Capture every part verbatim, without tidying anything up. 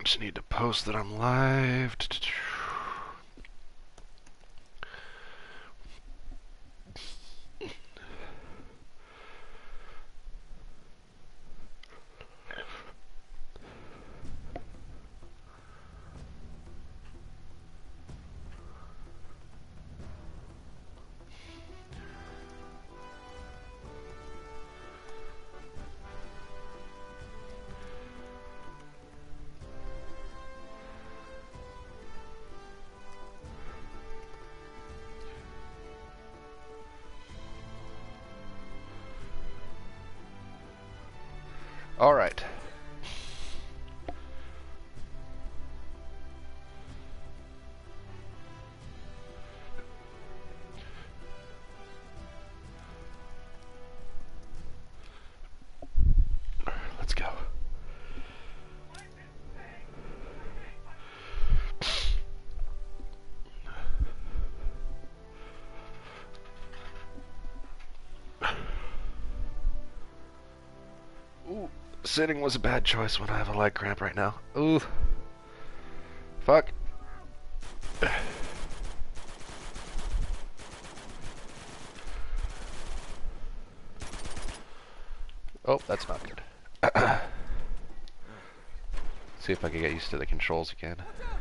Just need to post that I'm live. All right. Let's go. Ooh, sitting was a bad choice when I have a leg cramp right now. Ooh. Fuck. Oh, that's not good. See if I can get used to the controls again.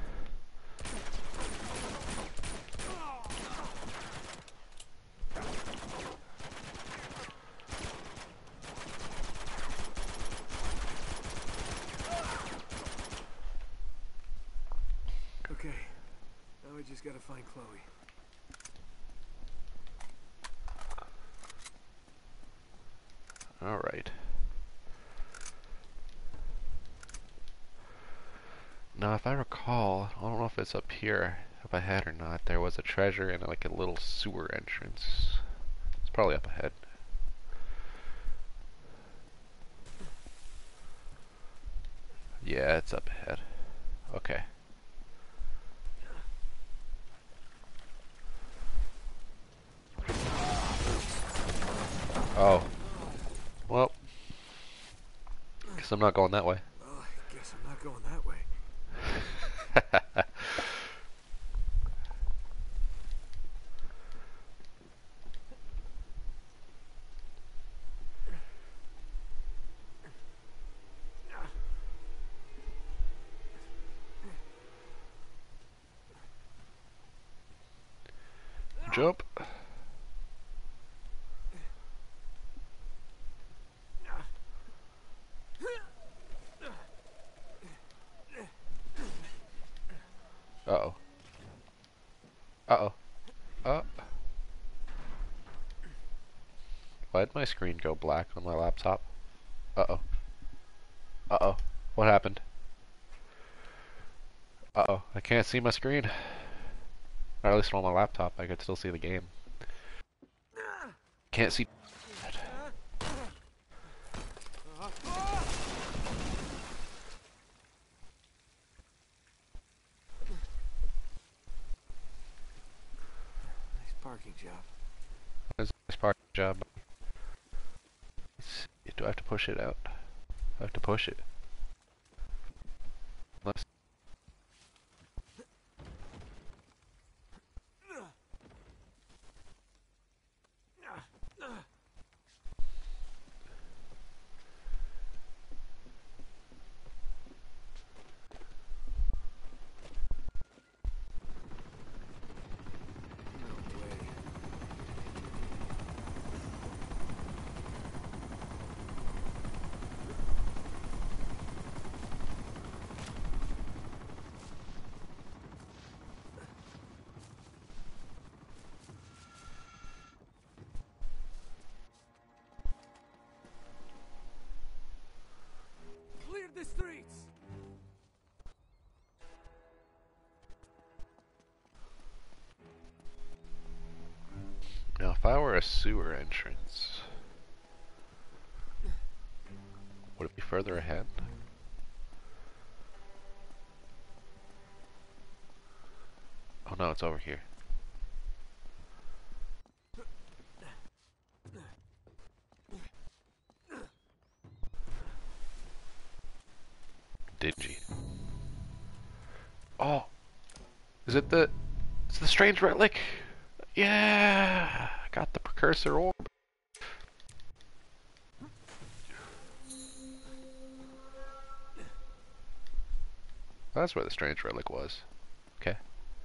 Okay, now we just gotta find Chloe. All right. Now, if I recall, I don't know if it's up here, up ahead or not, there was a treasure in like a little sewer entrance. It's probably up ahead. Yeah, it's up ahead. Okay. Oh. Well. Guess I'm not going that way. Well, I guess I'm not going that way. Jump. Uh-oh. Uh-oh. Uh. Why'd my screen go black on my laptop? Uh-oh. Uh-oh. What happened? Uh-oh. I can't see my screen. Or at least on my laptop, I could still see the game. Can't see. Nice parking job. That's a nice part of the job. Do I have to push it out? I have to push it. Unless Clear the streets! now, if I were a sewer entrance, would it be further ahead? Oh no, it's over here. Dingy. Oh, is it the... It's the strange relic? Yeah! I got the precursor orb. That's where the strange relic was. Okay.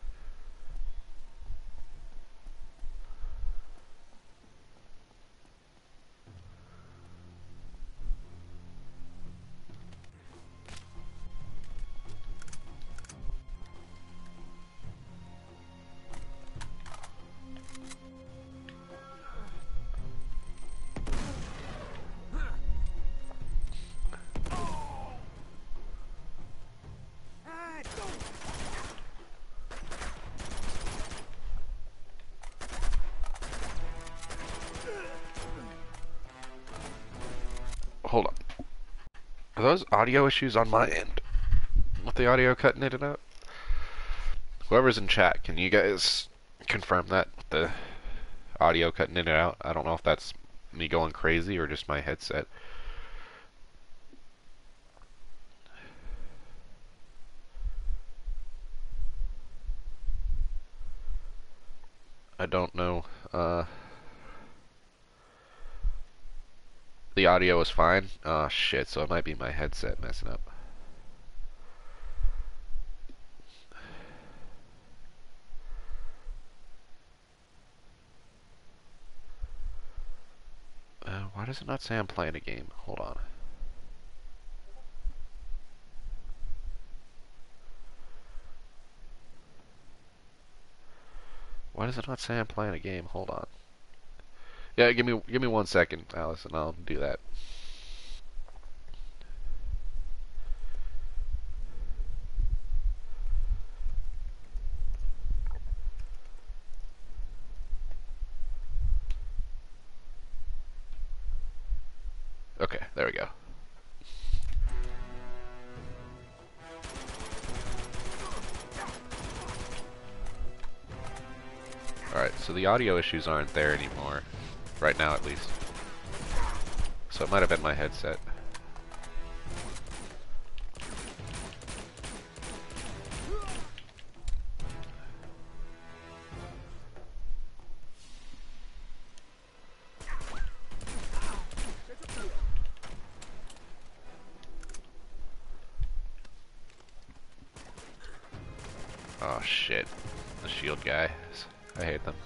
Hold on. Are those audio issues on my end? With the audio cutting in and out? Whoever's in chat, can you guys confirm that? The audio cutting in and out? I don't know if that's me going crazy or just my headset. I don't know. Uh, the audio is fine. Oh shit, so it might be my headset messing up. Uh, why does it not say I'm playing a game? Hold on. Why does it not say I'm playing a game? Hold on. Yeah, give me give me one second, Alice, and I'll do that. Okay, there we go. Alright, so the audio issues aren't there anymore. Right now, at least. So it might have been my headset. Oh shit. The shield guys. I hate them.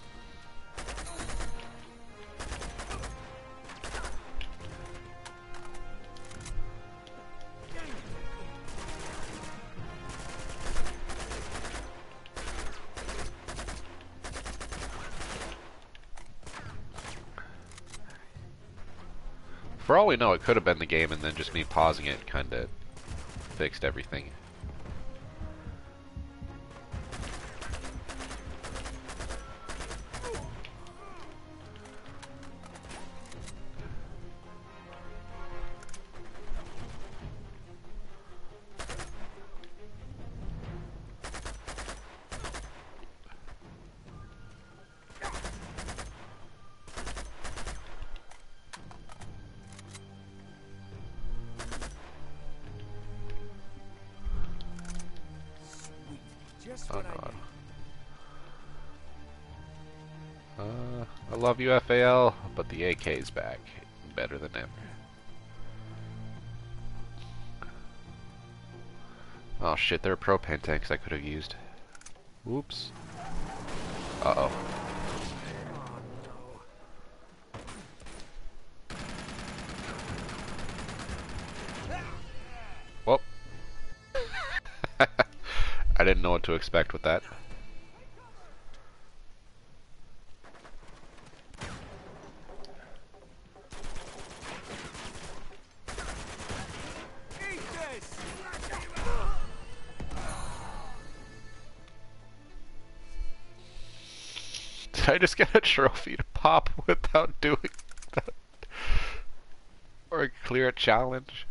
For all we know, it could have been the game and then just me pausing it kinda fixed everything. Just Oh what I god. need. Uh, I love you, F A L, but the A K's back. Better than ever. Oh shit, there are propane tanks I could have used. Whoops. Uh-oh. Well. I didn't know what to expect with that. Did I just get a trophy to pop without doing that? Or clear a challenge?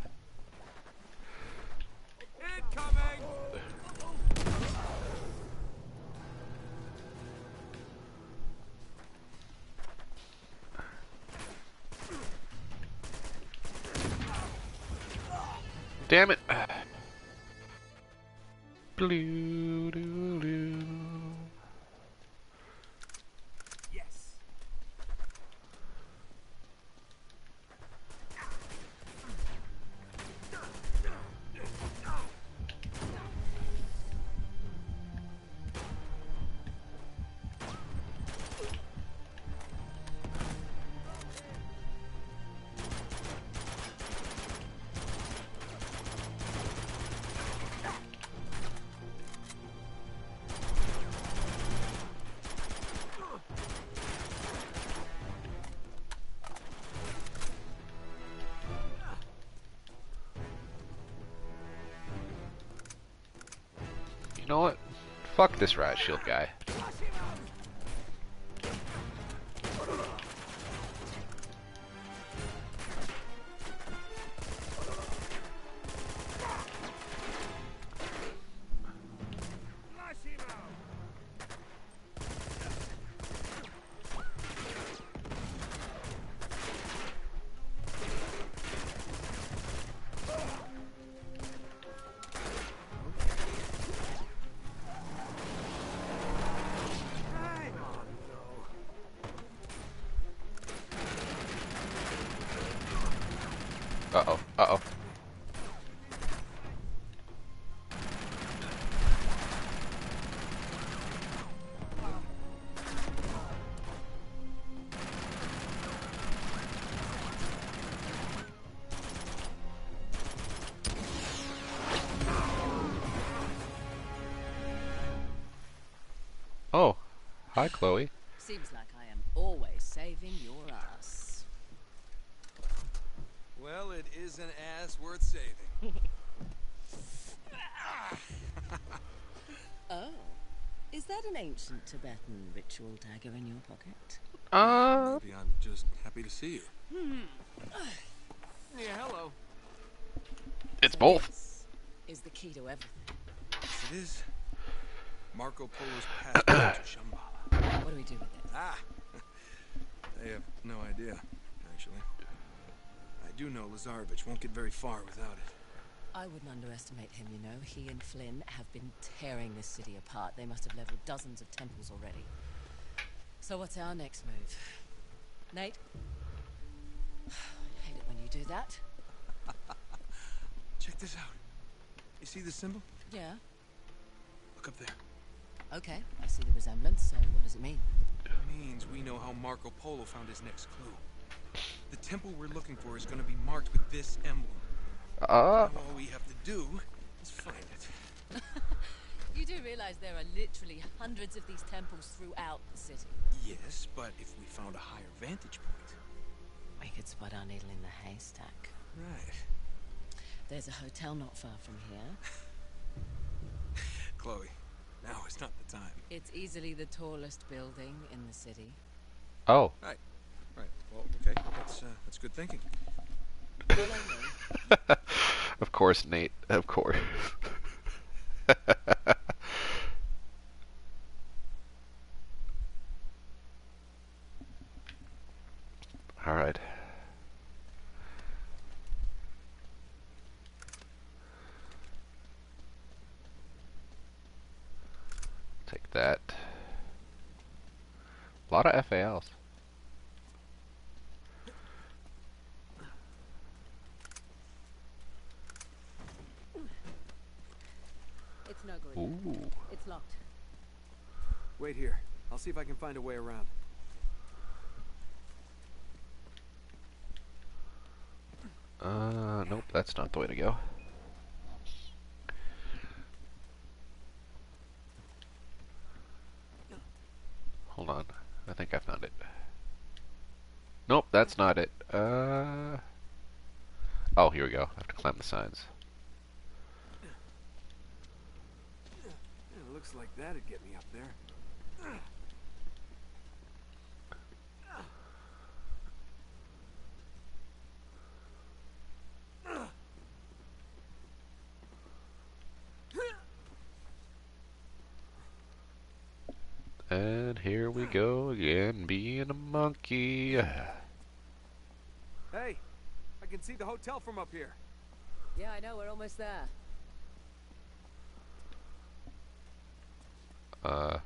Incoming! Damn it! Blue, doo, doo. Yes. You know what? Fuck this riot shield guy. Uh-oh, uh-oh. Oh, hi, Chloe. Seems like I am always saving your ass. Well, it is an ass worth saving. Oh, is that an ancient Tibetan ritual dagger in your pocket? Uh, Maybe I'm just happy to see you. Yeah, hello. it's So both. this is the key to everything. Yes, it is. Marco Polo's passport to Shambhala. What do we do with it? Ah, I have no idea, actually. I do know Lazarevich won't get very far without it. I wouldn't underestimate him, you know. He and Flynn have been tearing this city apart. They must have leveled dozens of temples already. So what's our next move? Nate? I hate it when you do that. Check this out. You see this symbol? Yeah. Look up there. Okay, I see the resemblance, so what does it mean? It means we know how Marco Polo found his next clue. The temple we're looking for is going to be marked with this emblem. Uh, Now all we have to do is find it. You do realize there are literally hundreds of these temples throughout the city. Yes, but if we found a higher vantage point. We could spot our needle in the haystack. Right. There's a hotel not far from here. Chloe, now is not the time. It's easily the tallest building in the city. oh. Right. Right. Well, okay. That's, uh, that's good thinking. Follow me. Of course, Nate. Of course. All right. Take that. A lot of F A Ls. It's no good. Ooh. It's locked. Wait here. I'll see if I can find a way around. Uh, nope, that's not the way to go. Hold on. I think I found it. Nope, that's not it. Uh. Oh, here we go. I have to climb the signs. Yeah, it looks like that'd get me up there. And here we go again, being a monkey. Hey, I can see the hotel from up here. Yeah, I know. We're almost there. Uh.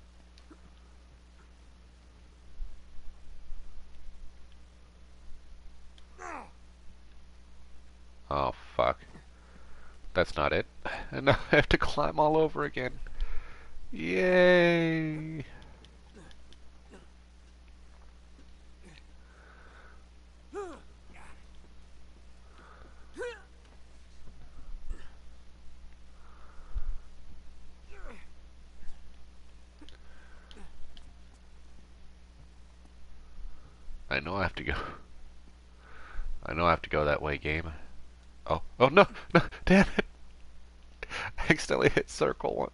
Oh, fuck. That's not it. And now I have to climb all over again. Yay! I know I have to go. I know I have to go that way, game. Oh, oh no, no, damn it! I accidentally hit circle one.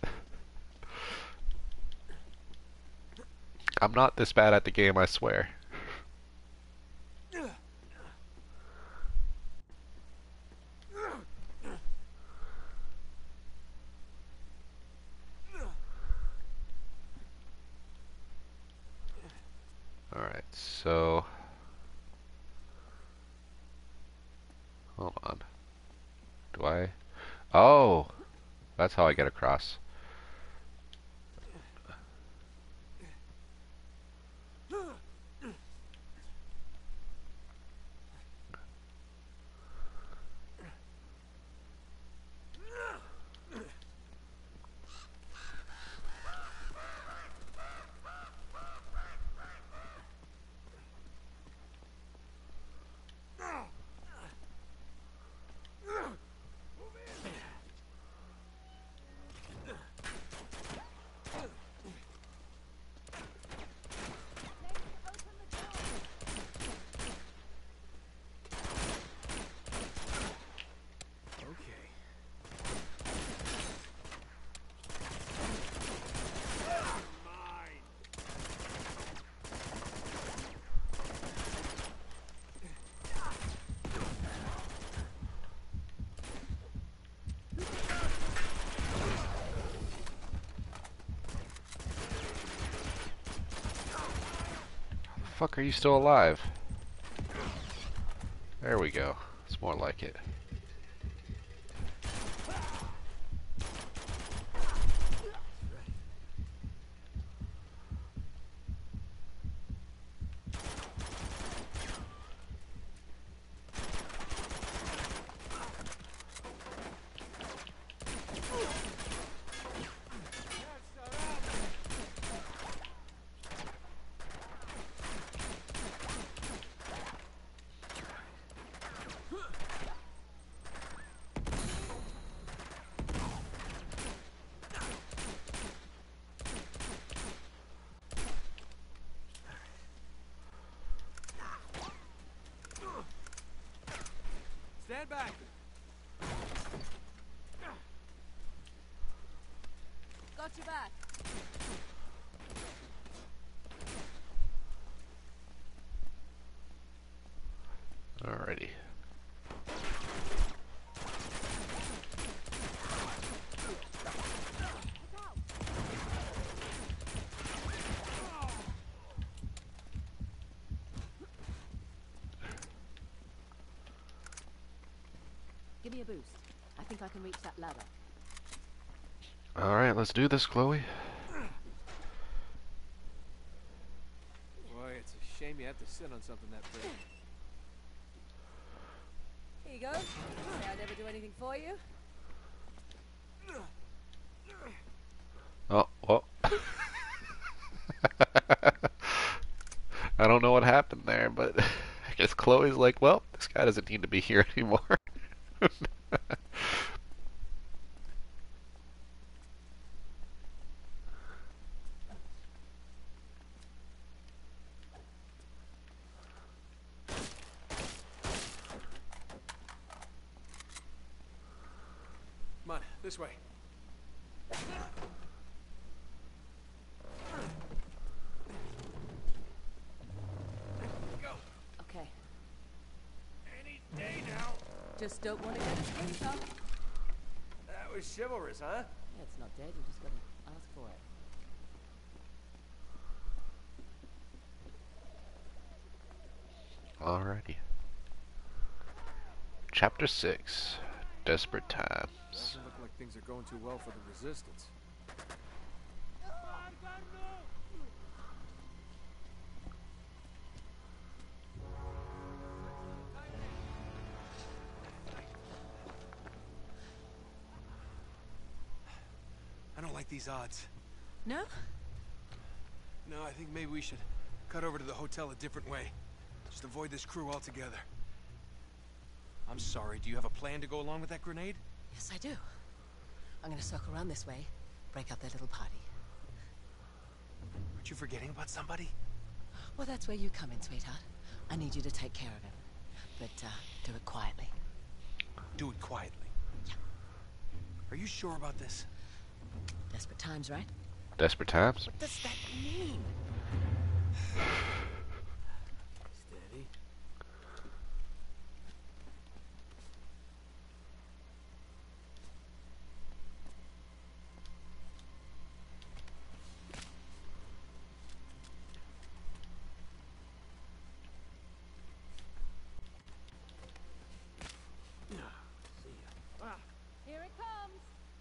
I'm not this bad at the game, I swear. Alright, so... Hold on. Do I... Oh! That's how I get across. Fuck, are you still alive? There we go. It's more like it. Stand back. Got you back. Alrighty. Give me a boost. I think I can reach that ladder. Alright, let's do this, Chloe. Boy, it's a shame you have to sit on something that big. Here you go. Say I never do anything for you. Oh, well. I don't know what happened there, but I guess Chloe's like, well, this guy doesn't need to be here anymore. Come on, this way. Go. Okay. Any day now. Just don't want to get a skin up. That was chivalrous, huh? Yeah, it's not dead. You just gotta ask for it. Alrighty. Chapter six. Desperate Times. Doesn't look like things are going too well for the Resistance. like these odds. No? No, I think maybe we should cut over to the hotel a different way. Just avoid this crew altogether. I'm sorry, do you have a plan to go along with that grenade? Yes, I do. I'm gonna circle around this way, break up their little party. Aren't you forgetting about somebody? Well, that's where you come in, sweetheart. I need you to take care of him. But, uh, do it quietly. Do it quietly. Yeah. Are you sure about this? Desperate times, right? Desperate times? What does that mean? Steady. Here it comes!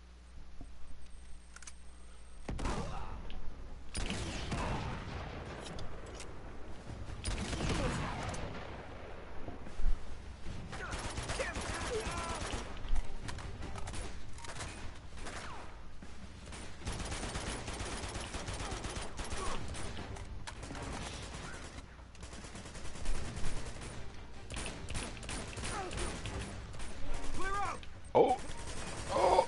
Oh! Oh!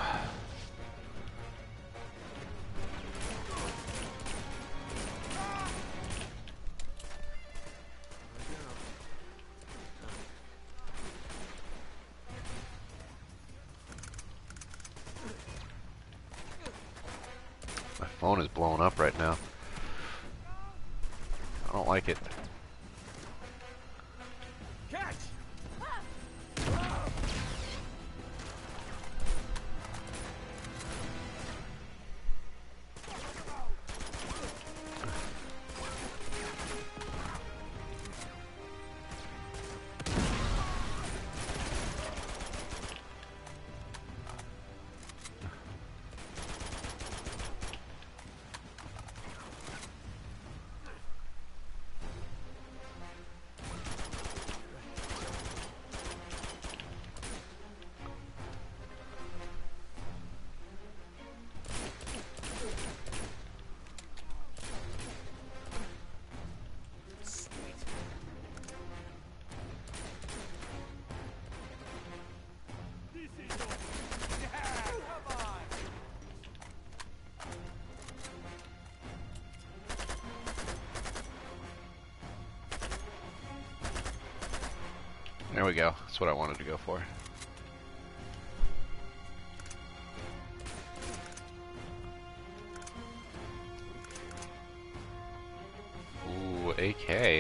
My phone is blowing up right now. I don't like it. Catch! There we go. That's what I wanted to go for. Ooh, A K.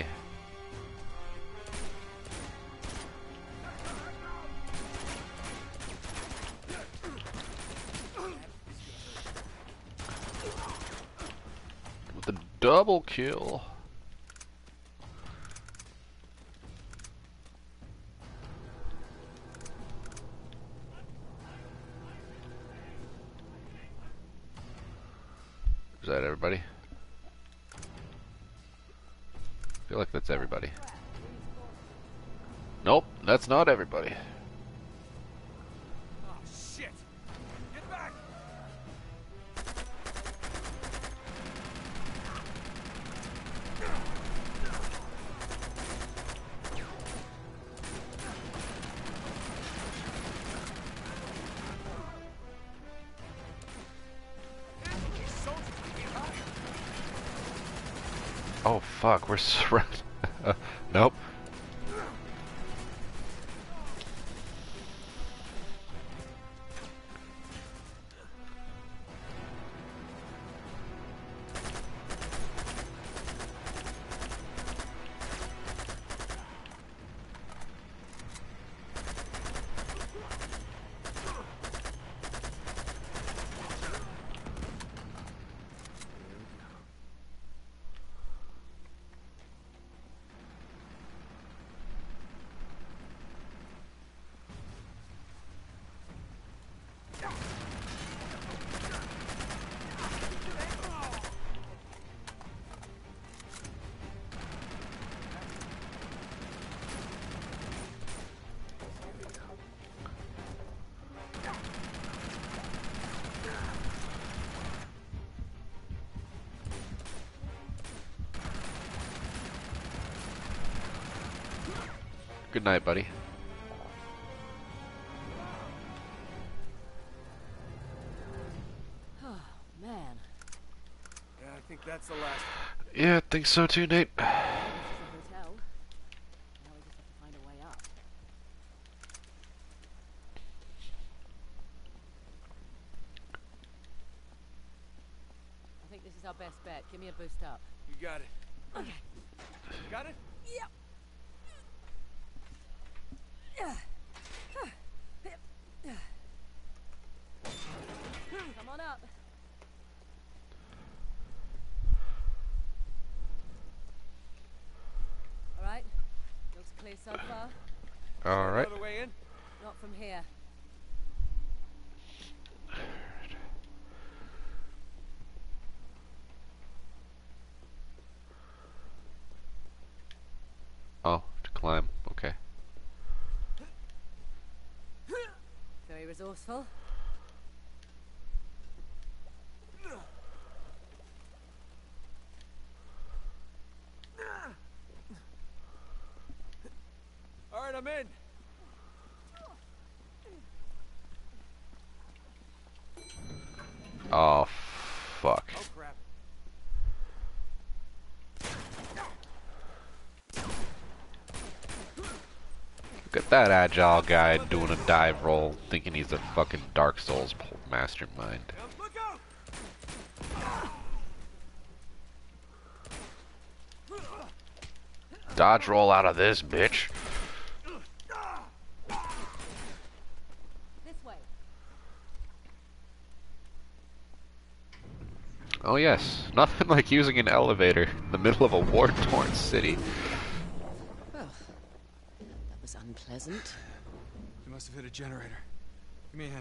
With the double kill. Is that everybody? I feel like that's everybody. Nope, that's not everybody. Oh, shit! Get back! Oh fuck, we're surrounded. Nope. Good night, buddy. Oh, man. Yeah, I think that's the last. Yeah, I think so too, Nate. This is a hotel. Now we just have to find a way up. I think this is our best bet. Give me a boost up. You got it. Okay. Got it? Yep. Come on up. All right. Looks clear so far. All right. Another way in? Not from here. Oh, to climb. Okay. Very resourceful. All right, I'm in. Oh, fuck. Oh crap. Look at that agile guy doing a dive roll, thinking he's a fucking Dark Souls mastermind. Now, look out! Dodge roll out of this, bitch. This way. Oh yes, nothing like using an elevator in the middle of a war-torn city. Well, that was unpleasant. You must have hit a generator. Give me a hand.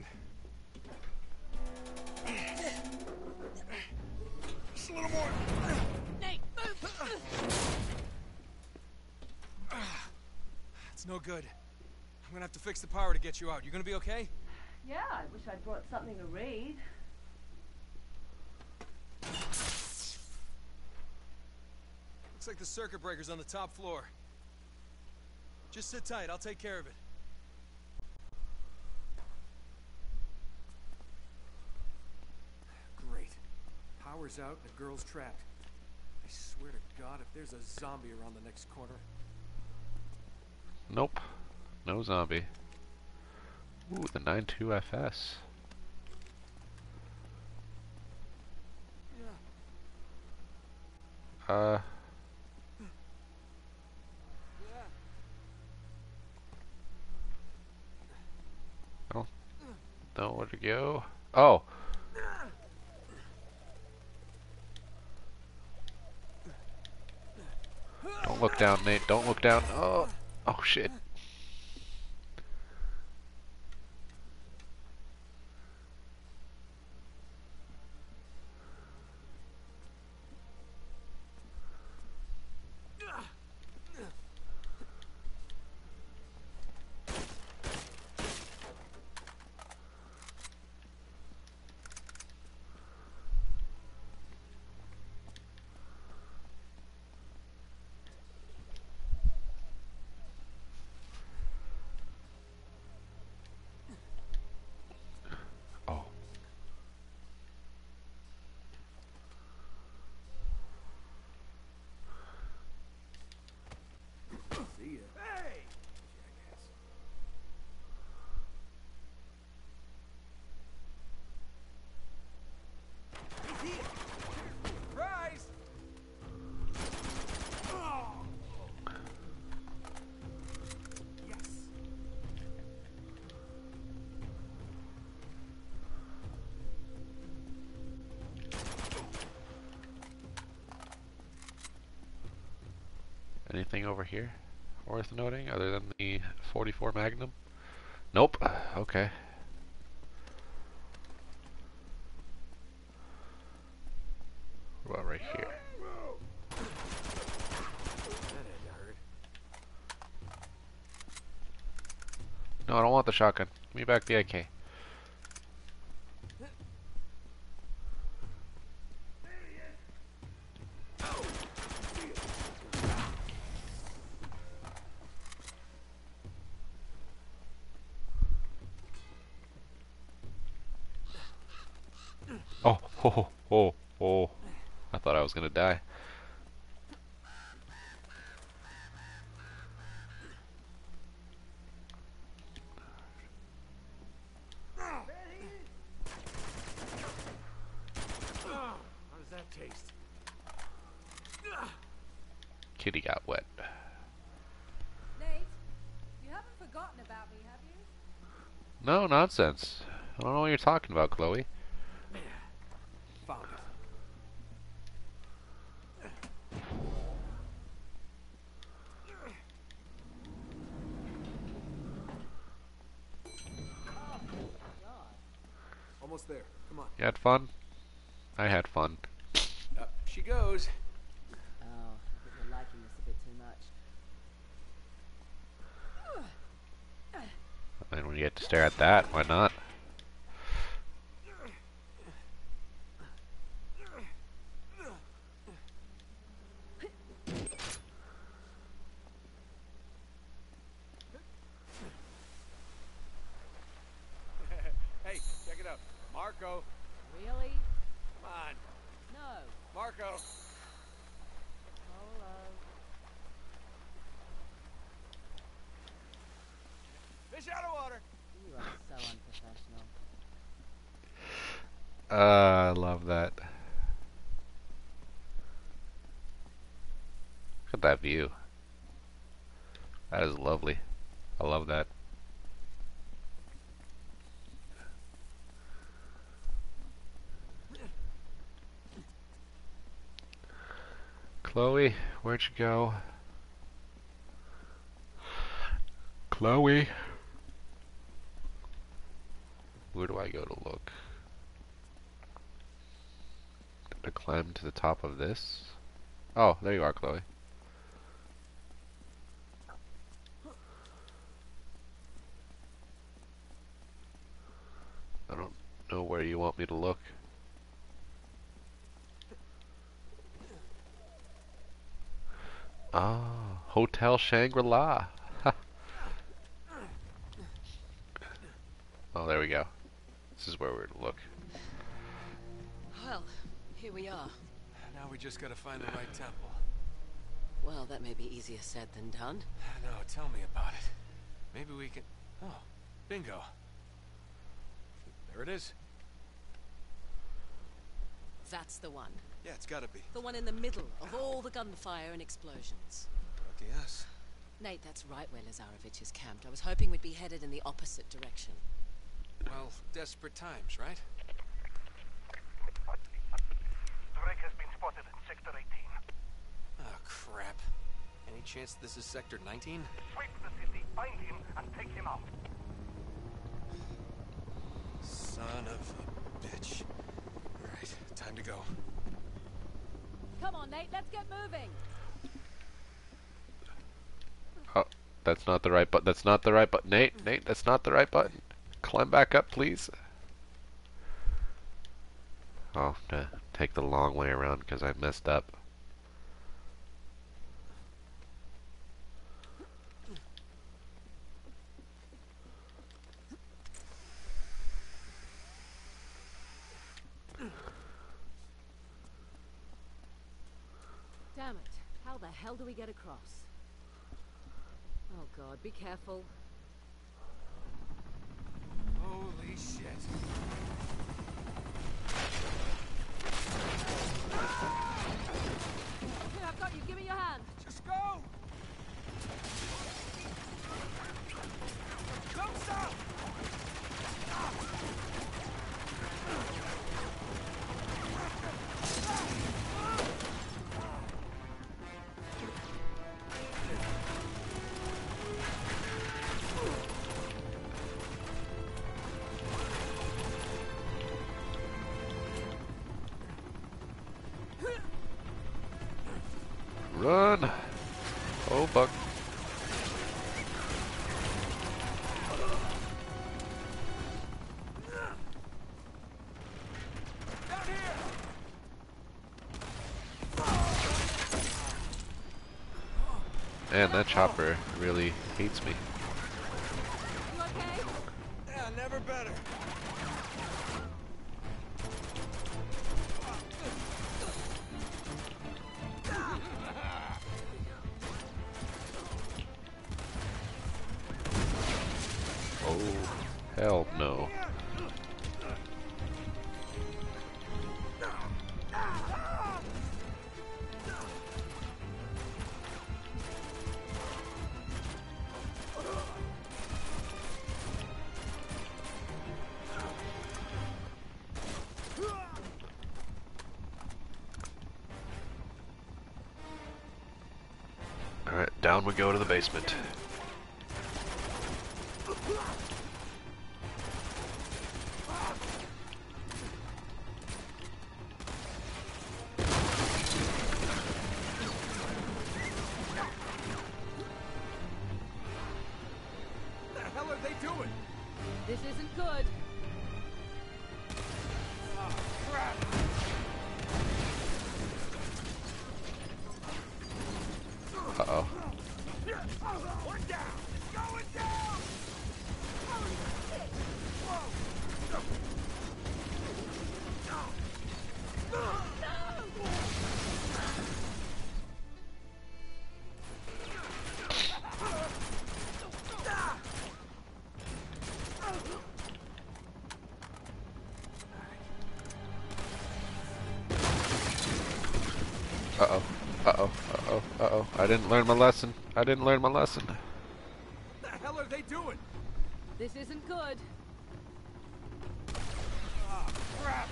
Just a little more. Nate, move! It's no good. I'm gonna have to fix the power to get you out. You gonna be okay? Yeah, I wish I'd brought something to read. Looks like the circuit breaker's on the top floor. Just sit tight. I'll take care of it. Great. Power's out and the girl's trapped. I swear to God, if there's a zombie around the next corner. Nope. No zombie. Ooh, the nine two F S. Yeah. Uh, Yeah. know where to go. Oh! Don't look down, Nate. Don't look down. Oh! Oh, shit. See ya. Hey! Jackass. He's here! Surprise! Oh! Yes! Anything over here worth noting other than the forty-four Magnum? Nope. Okay. What about right here? That had to hurt. No, I don't want the shotgun. Give me back the A K. Oh, oh, oh. I thought I was gonna die. How does that taste? Kitty got wet. Nate, you haven't forgotten about me, have you? No nonsense. I don't know what you're talking about, Chloe. Found it. Almost there. Come on. You had fun? I had fun. Up she goes. Oh, I think you're liking this a bit too much. I mean, when you get to stare at that, why not? Hey, check it out. Marco. Really? Come on. No. Marco. Hello. Fish out of water. You are so unprofessional. Uh, I love that. Look at that view. That is lovely. I love that. Chloe, where'd you go? Chloe. Where do I go to look? To climb to the top of this? Oh, there you are, Chloe. I don't know where you want me to look. Ah, Hotel Shangri-La. Oh, there we go. This is where we're to look. Well, here we are. Now we just gotta find the right temple. Well, that may be easier said than done. No, tell me about it. Maybe we can... Oh, bingo. There it is. That's the one. Yeah, it's gotta be. The one in the middle of all the gunfire and explosions. Lucky us. Nate, that's right where Lazarevich is camped. I was hoping we'd be headed in the opposite direction. Well, desperate times, right? Drake has been spotted in Sector eighteen. Oh, crap. Any chance this is Sector nineteen? Sweep the city, find him, and take him out. Son of a bitch. Alright, time to go. Come on, Nate, let's get moving. Oh, that's not the right button. That's not the right button. Nate, Nate, that's not the right button. Climb back up, please. Oh, to take the long way around because I messed up. Damn it. How the hell do we get across? Oh god, be careful. Holy shit. Here, I've got you. Give me your hand. Just go! Don't stop! Run! Oh, fuck. Down here! Man, that chopper really hates me. You okay? Yeah, never better. down we go to the basement. What the hell are they doing? This isn't good. Oh, crap! Uh-oh. One down! It's going down! Uh-oh. Uh-oh. Uh-oh. Uh-oh. I didn't learn my lesson. I didn't learn my lesson. What the hell are they doing? This isn't good. Oh, crap!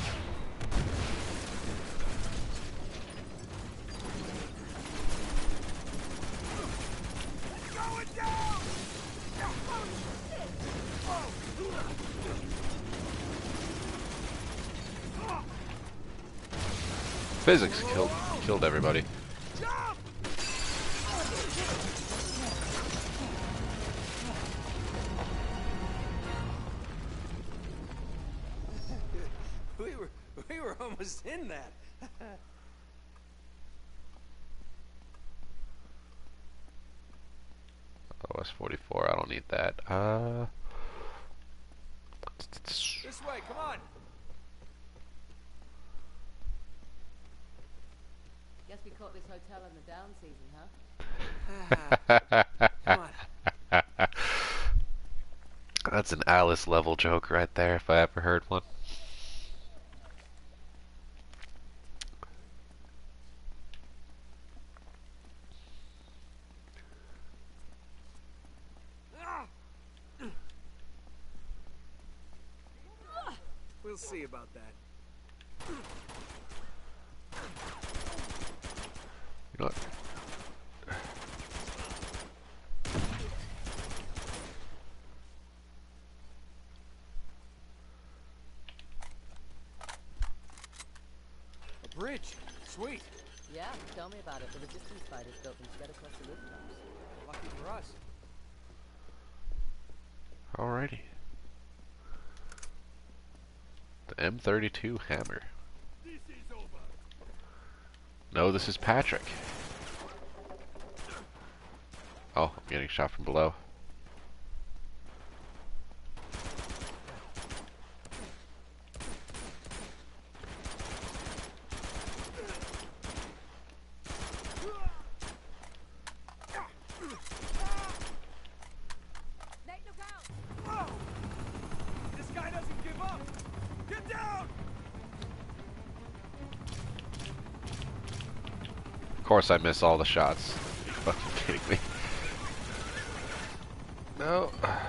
It's going down! Physics killed killed everybody. Jump! We were we were almost in that. O S forty-four, I don't need that. Uh This way, come on. Guess we caught this hotel in the down season, huh? Come on. That's an Alice level joke right there, if I ever heard one. We'll see about that. You know what? A bridge. Sweet. Yeah, tell me about it. The resistance fighters built them to get across the rooftops. Lucky for us. Alrighty. The M thirty-two hammer. This is over. No, this is Patrick. Oh, I'm getting shot from below. This guy doesn't give up. Get down. Of course I miss all the shots. You're fucking kidding me. No.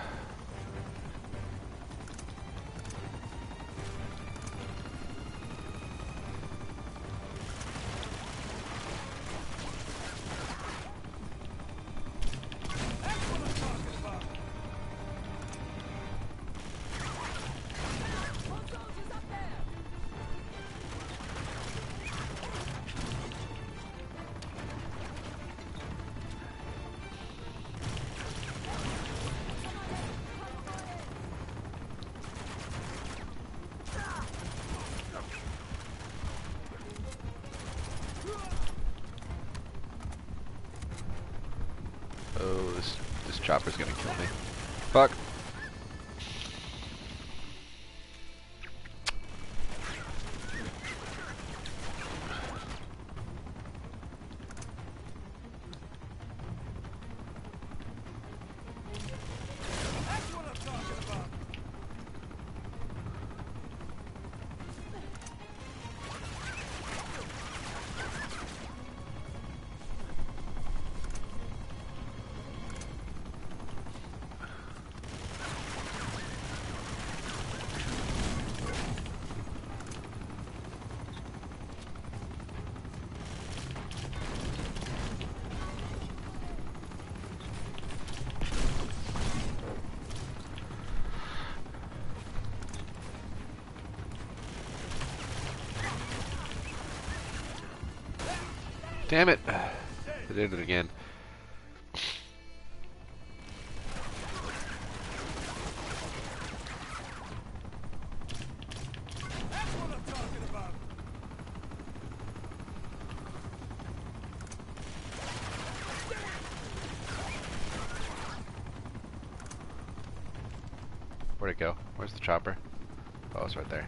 Oh, this this chopper's gonna kill me. Fuck. That's what I'm talking about. Damn it! I did it again. That's what I'm talking about. Where'd it go? Where's the chopper? Oh, it's right there.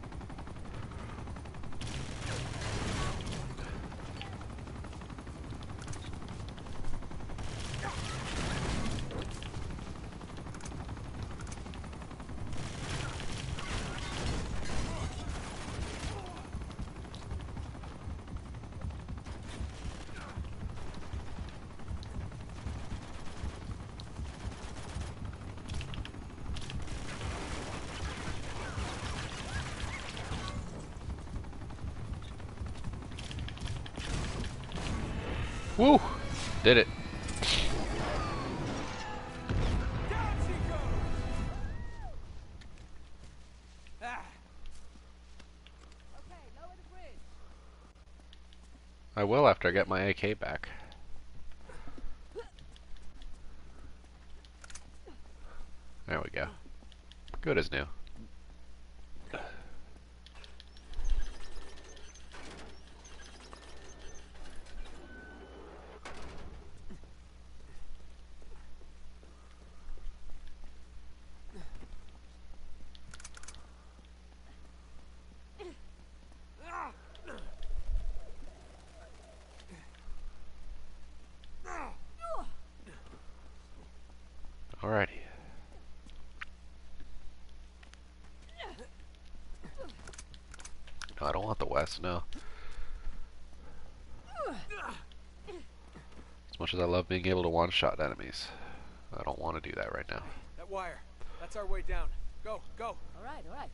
Woo! Did it. Down she goes. Ah. Okay, lower the bridge. I will after I get my A K back. There we go. Good as new. Alrighty. No, I don't want the west, no. As much as I love being able to one-shot enemies, I don't want to do that right now. That wire. That's our way down. Go, go. All right, all right.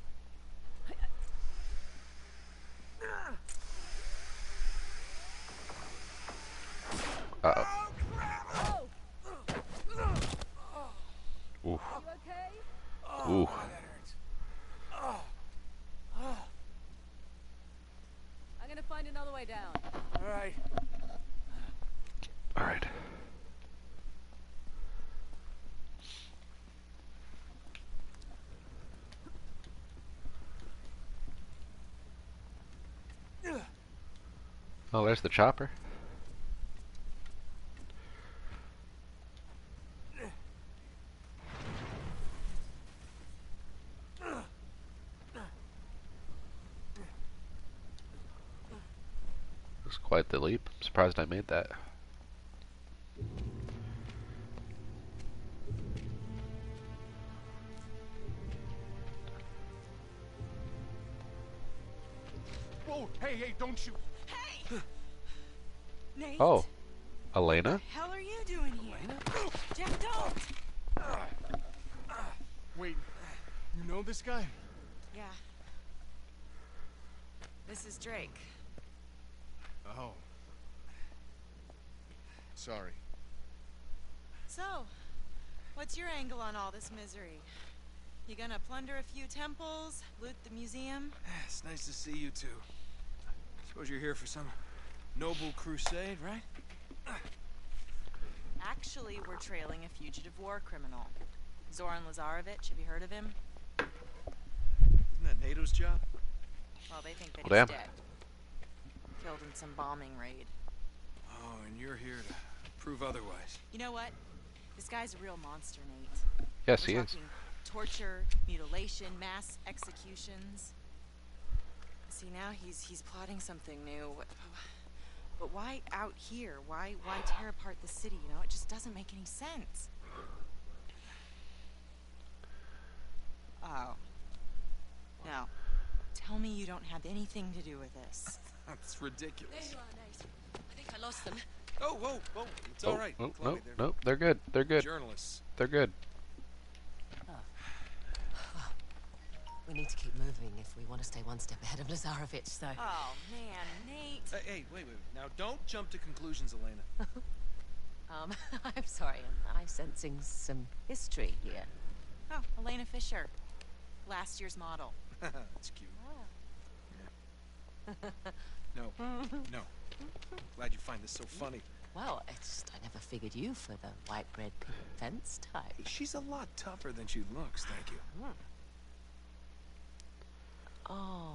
Uh-oh. Oh, Ooh. you okay? Ooh. That hurts. I'm gonna find another way down. All right. Alright. Oh, there's the chopper. Looks quite the leap. I'm surprised I made that. Whoa, hey, hey, don't shoot. Hey! Nate? Oh, Elena? What the hell are you doing here? Jeff, don't! Wait, you know this guy? Yeah. This is Drake. Oh. Sorry. So, what's your angle on all this misery? You gonna plunder a few temples, loot the museum? It's nice to see you two. Suppose you're here for some noble crusade, right? Actually, we're trailing a fugitive war criminal. Zoran Lazarevich, have you heard of him? Isn't that NATO's job? Well, they think that Well, he's damn. dead. Killed in some bombing raid. Oh, and you're here to prove otherwise. You know what? This guy's a real monster, Nate. Yes, We're he is. talking torture, mutilation, mass executions. See, now he's he's plotting something new. But why out here? Why why tear apart the city? You know, it just doesn't make any sense. Oh. No. Tell me you don't have anything to do with this. That's There ridiculous. you are, Nate. I think I lost them. Oh, whoa, whoa, it's Oh, all right. oh, Chloe, no, they're no, they're good. They're good. journalists. They're good. We need to keep moving if we want to stay one step ahead of Lazarevich, so... Oh man, Nate. Hey, hey, wait, wait. Now, don't jump to conclusions, Elena. Um, I'm sorry, am I sensing some history here? Oh, Elena Fisher. Last year's model. That's cute. No, no. Glad you find this so funny. Well, it's just I never figured you for the white bread pink fence type. She's a lot tougher than she looks, thank you. Oh,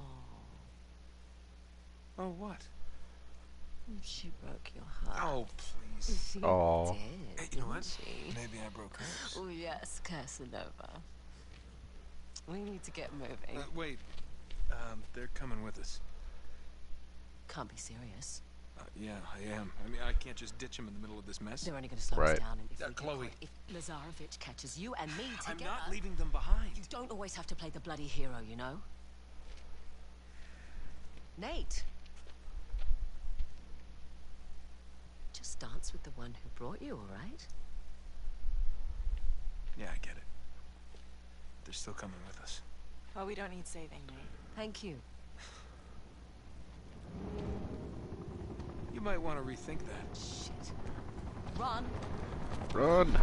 Oh, what? she broke your heart. Oh, please. She Aw. did, Hey, you know what? didn't she? Maybe I broke hers. Oh, yes, Casanova. We need to get moving. Uh, wait. Um, they're coming with us. Can't be serious. Uh, yeah, I am. I mean, I can't just ditch them in the middle of this mess. They're only going to slow Right. us down, and if Uh, we get Chloe. caught- if Lazarevich catches you and me I'm together, not leaving them behind. you don't always have to play the bloody hero, you know. Nate, just dance with the one who brought you, all right? Yeah, I get it. They're still coming with us. Well, we don't need saving, Nate. Thank you. You might want to rethink that. Shit. Run. Run!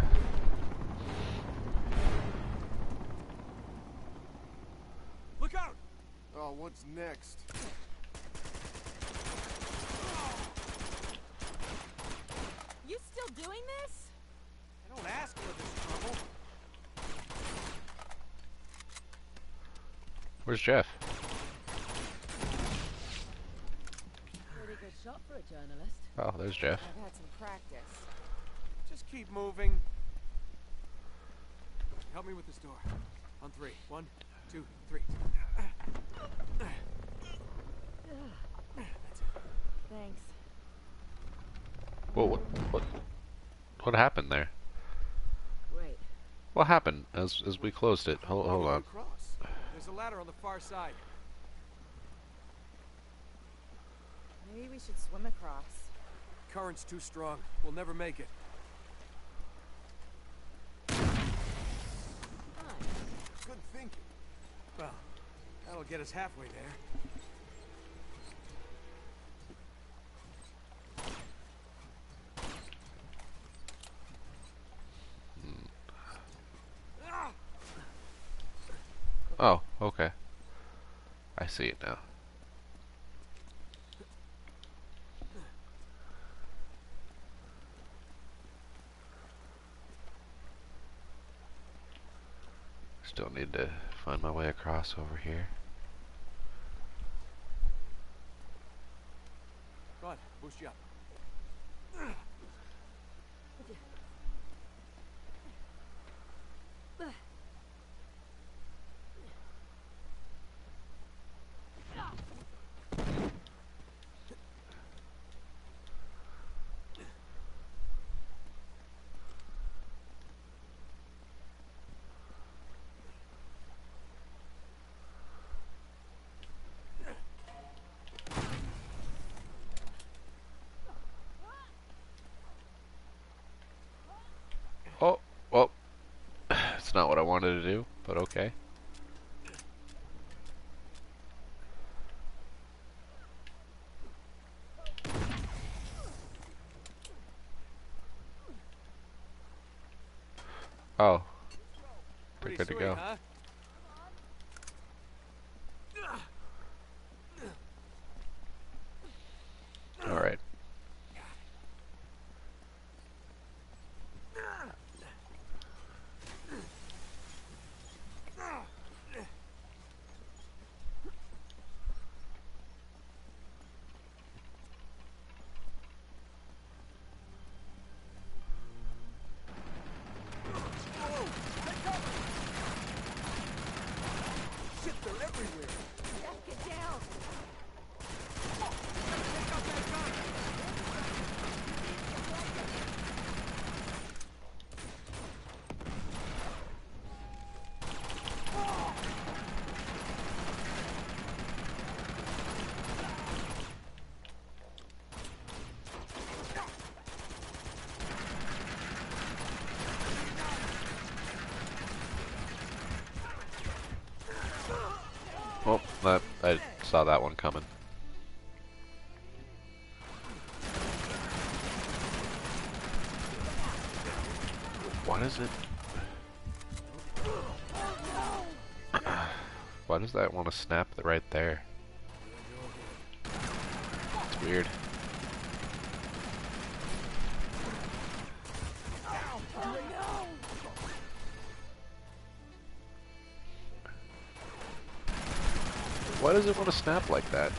Look out! Oh, what's next? You still doing this? I don't ask for this trouble. Where's Jeff? Pretty good shot for a journalist. Oh, there's Jeff. I've had some practice. Just keep moving. Help me with this door. On three. One, two, three. Thanks. Whoa, what, what, what happened there? Great. What happened as as we closed it? Hold, hold on. Across. There's a ladder on the far side. Maybe we should swim across. Current's too strong. We'll never make it. Good thinking. Well, that'll get us halfway there. Oh, okay. I see it now. Still need to find my way across over here. Go on, boost you up. Oh, well, it's not what I wanted to do, but okay. Oh, they're Pretty good to sweet, go. huh? All right. Shit, they're everywhere. Get down! Take out that gun. Well, that, I saw that one coming. Why does it... Why does that want to snap right there? It's weird. Why does it want to snap like that?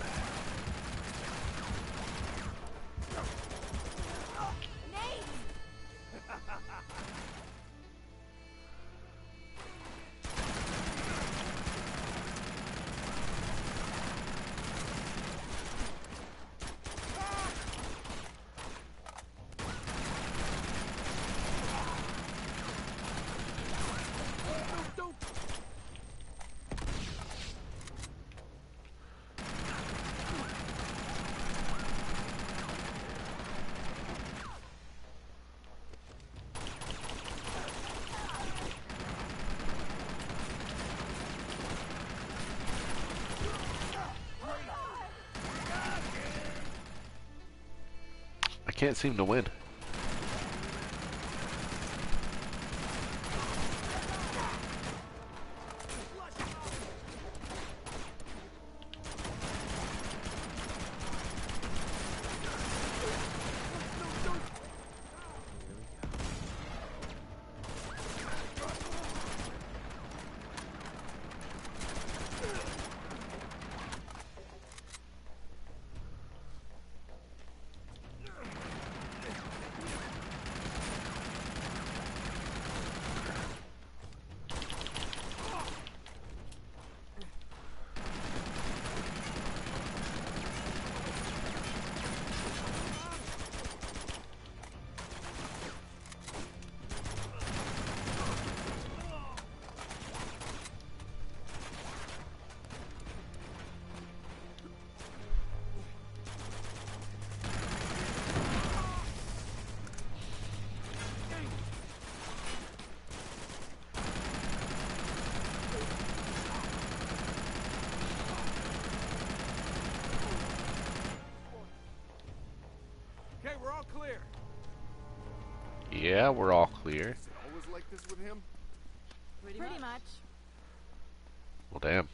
I can't seem to win. Okay, we're all clear. Yeah, we're all clear. Is it always like this with him? Pretty, Pretty much. Well, damn.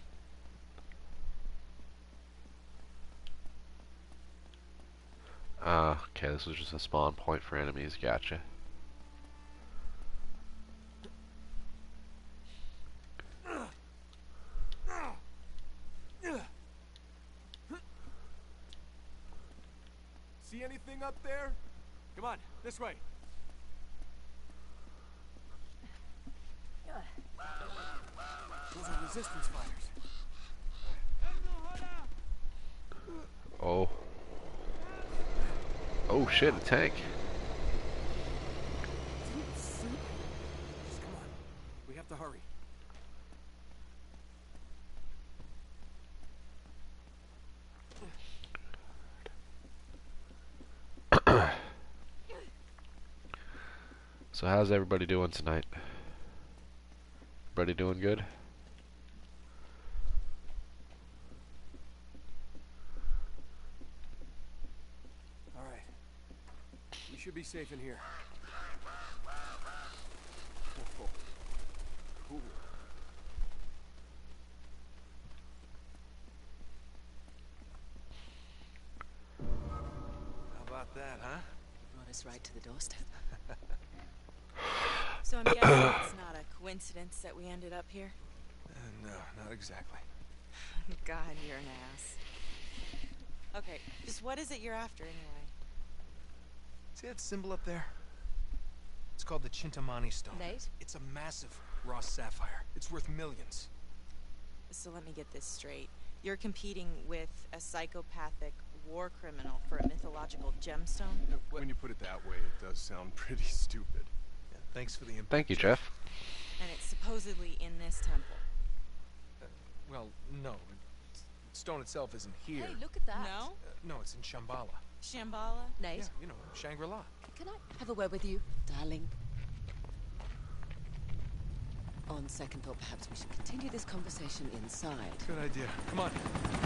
Uh, okay, this was just a spawn point for enemies, gotcha. See anything up there? Come on, this way. Those are resistance fighters. Oh. Oh shit, a tank. Just come on. We have to hurry. So how's everybody doing tonight? Everybody doing good? All right. We should be safe in here. Oh, cool. How about that, huh? Brought us right to the doorstep. So I'm guessing it's not a coincidence that we ended up here? Uh, no, not exactly. God, you're an ass. Okay, just what is it you're after anyway? See that symbol up there? It's called the Chintamani Stone. Nate? It's a massive raw sapphire. It's worth millions. So let me get this straight. You're competing with a psychopathic war criminal for a mythological gemstone? When you put it that way, it does sound pretty stupid. Yeah, thanks for the input. Thank you, Jeff. And it's supposedly in this temple. Uh, well, no. It's, the stone itself isn't here. Hey, look at that. No? Uh, no, it's in Shambhala. Shambhala? Nate, Yeah, you know, Shangri-La. can I have a word with you, darling? On second thought, perhaps we should continue this conversation inside. Good idea. Come on.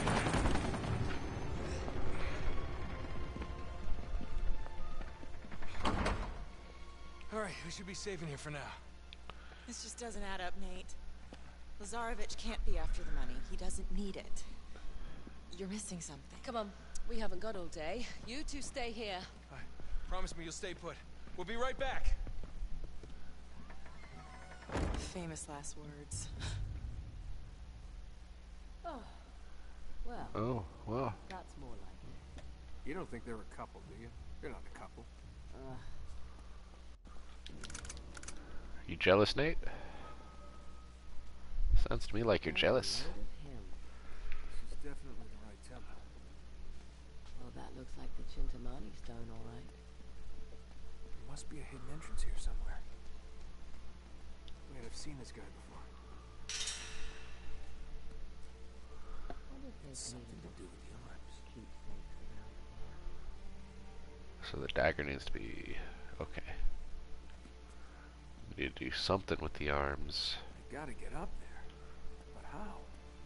All right, we should be safe in here for now. This just doesn't add up, Nate. Lazarevich can't be after the money. He doesn't need it. You're missing something. Come on, we haven't got all day. You two stay here. All right, promise me you'll stay put. We'll be right back. Famous last words. Oh, Well, Oh, well. that's more like it. You don't think they're a couple, do you? They're not a couple. Ugh. You jealous, Nate? Sounds to me like you're jealous. Load of him. This is definitely the right temple. Well, that looks like the Chintamani stone, all right. There must be a hidden entrance here somewhere. Wait, I've seen this guy before. Wonder if there's Something to do with the arms. keepsakes around here. So the dagger needs to be... okay. We need to do something with the arms. I gotta get up there. But how?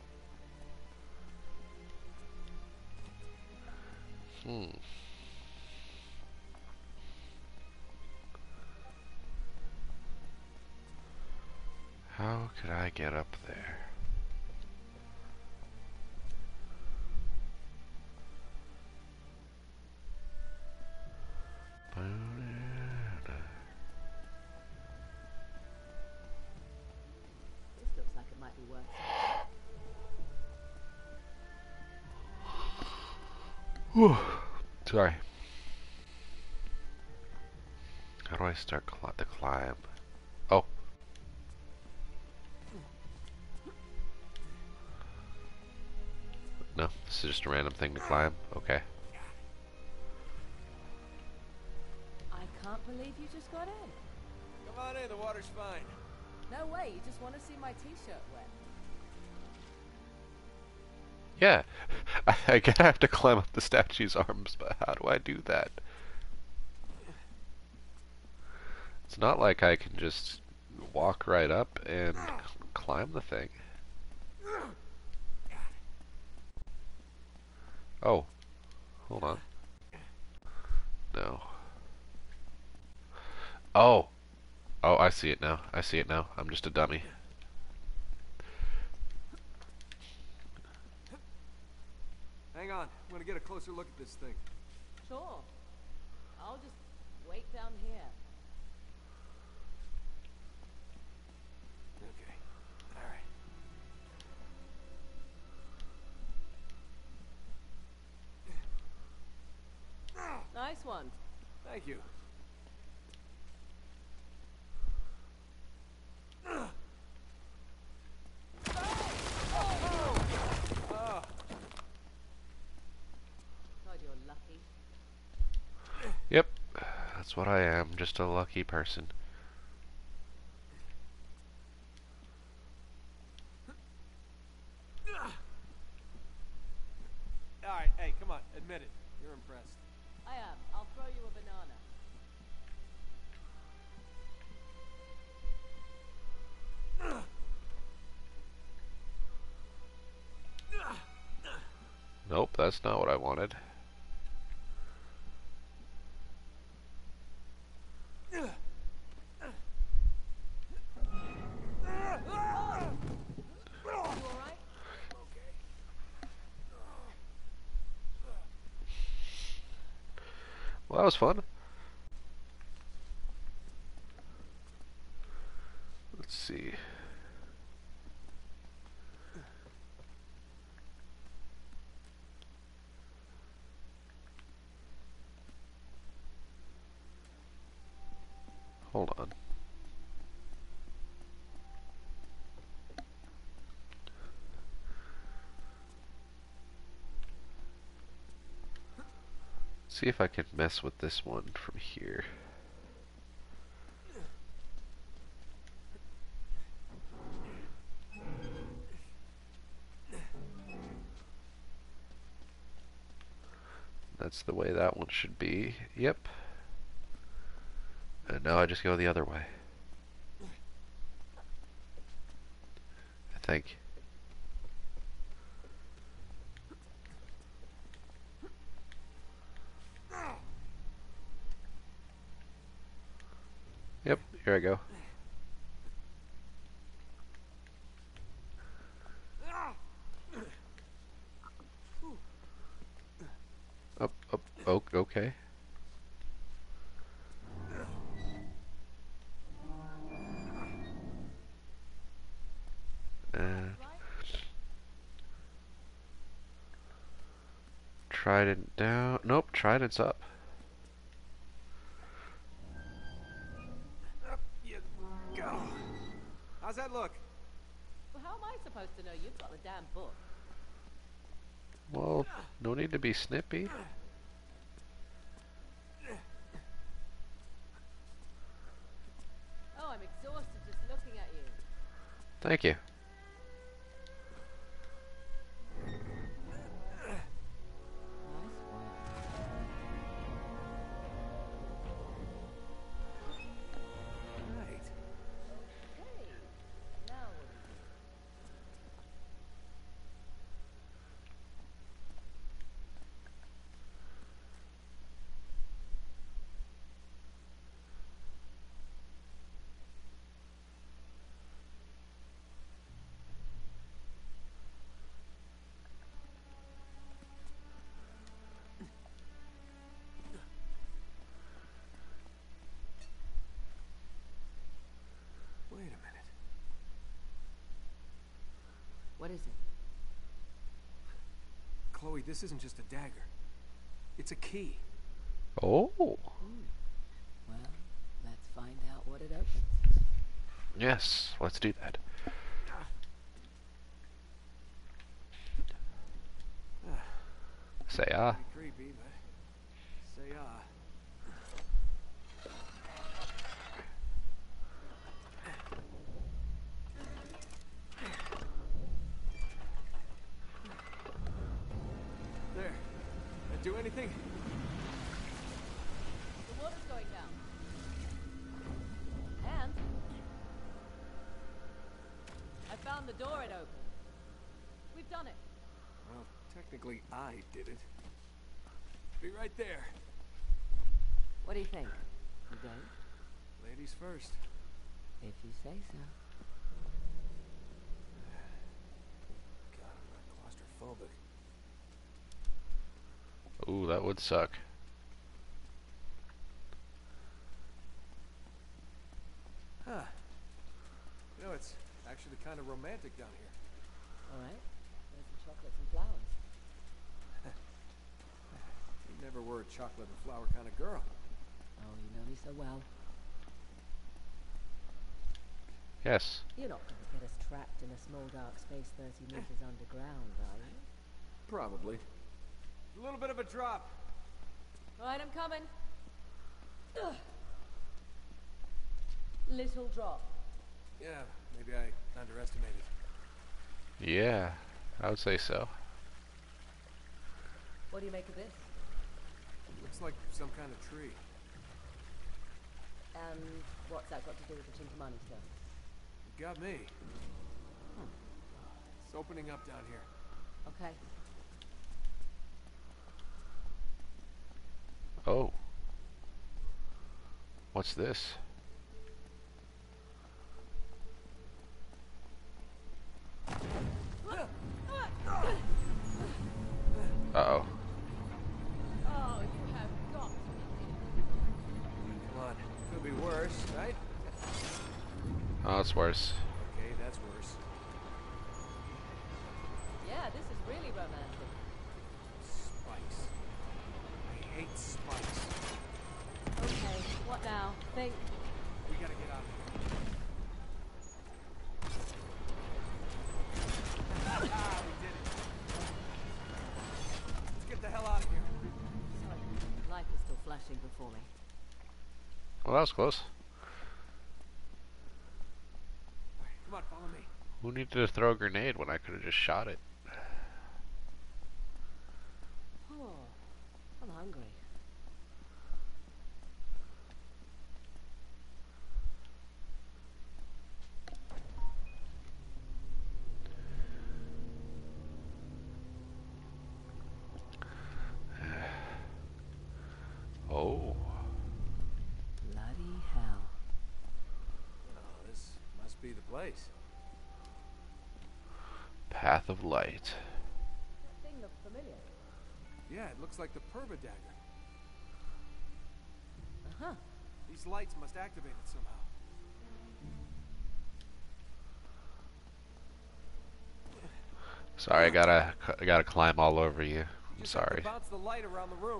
Hmm. How could I get up there? This looks like it might be worth it. Whew. Sorry. How do I start cl the climb? Oh. No, this is just a random thing to climb. Okay. I can't believe you just got in. Come on in, the water's fine. No way, you just want to see my t-shirt wet. Yeah. I, I get I have to climb up the statue's arms, but how do I do that? It's not like I can just walk right up and climb the thing. Oh. Hold on. No. Oh. Oh, I see it now. I see it now. I'm just a dummy. Hang on. I'm gonna get a closer look at this thing. Sure. I'll just wait down here. Okay. Alright. Nice one. Thank you. God, you're lucky. Yep. That's what I am. Just a lucky person. Alright, hey, come on. Admit it. You're impressed. I am. I'll throw you a banana. Nope, that's not what I wanted. You all right? Well, that was fun. Let's see. Hold on. See if I can mess with this one from here. That's the way that one should be. Yep. And now I just go the other way. I think. Yep, here I go. Up, up, oh, okay. Uh, Trident down. Nope, Trident's up. Up you go. How's that look? Well, how am I supposed to know you've got the damn book? Well, no need to be snippy. Oh, I'm exhausted just looking at you. Thank you. Nice work. Right. Hey, now what do you do? Wait a minute. What is it? Chloe, this isn't just a dagger. It's a key. Oh. Well, let's find out what it opens. Yes, let's do that. Say ah. Pretty creepy, but say ah. There. That do anything? The water's going down. And I found the door it opened. We've done it. Well, technically I did it. Be right there. What do you think? You go? Ladies first. If you say so. God, I'm not claustrophobic. Ooh, that would suck. Huh. You know, it's actually kind of romantic down here. All right. There's the chocolates and flowers. You never were a chocolate and flower kind of girl. Oh, you know me so well. Yes. You're not going to get us trapped in a small dark space thirty meters underground, are you? Probably. A little bit of a drop. All right, I'm coming. Ugh. Little drop. Yeah, maybe I underestimated. Yeah, I would say so. What do you make of this? Looks like some kind of tree. And what's that got to do with the Chintamani stone? You got me. Hmm. It's opening up down here. Okay. Oh. What's this? Uh-oh. Oh, you have got to Come on. Could be worse, right? Oh, it's worse. Okay, that's worse. Yeah, this is really romantic. Spikes. I hate spikes. Okay, what now? Think. We gotta get out of here. Ah, we did it. Let's get the hell out of here. Sorry, life is still flashing before me. Well, that was close. All right, come on, follow me. Who needed to throw a grenade when I could have just shot it? Oh, I'm hungry. Oh. Bloody hell. Oh, this must be the place. Path of Light. That thing looks familiar. Yeah, it looks like the Perba dagger. Uh-huh. These lights must activate it somehow. Sorry, I gotta, I gotta climb all over you. I'm Just have sorry. to bounce the light around the room.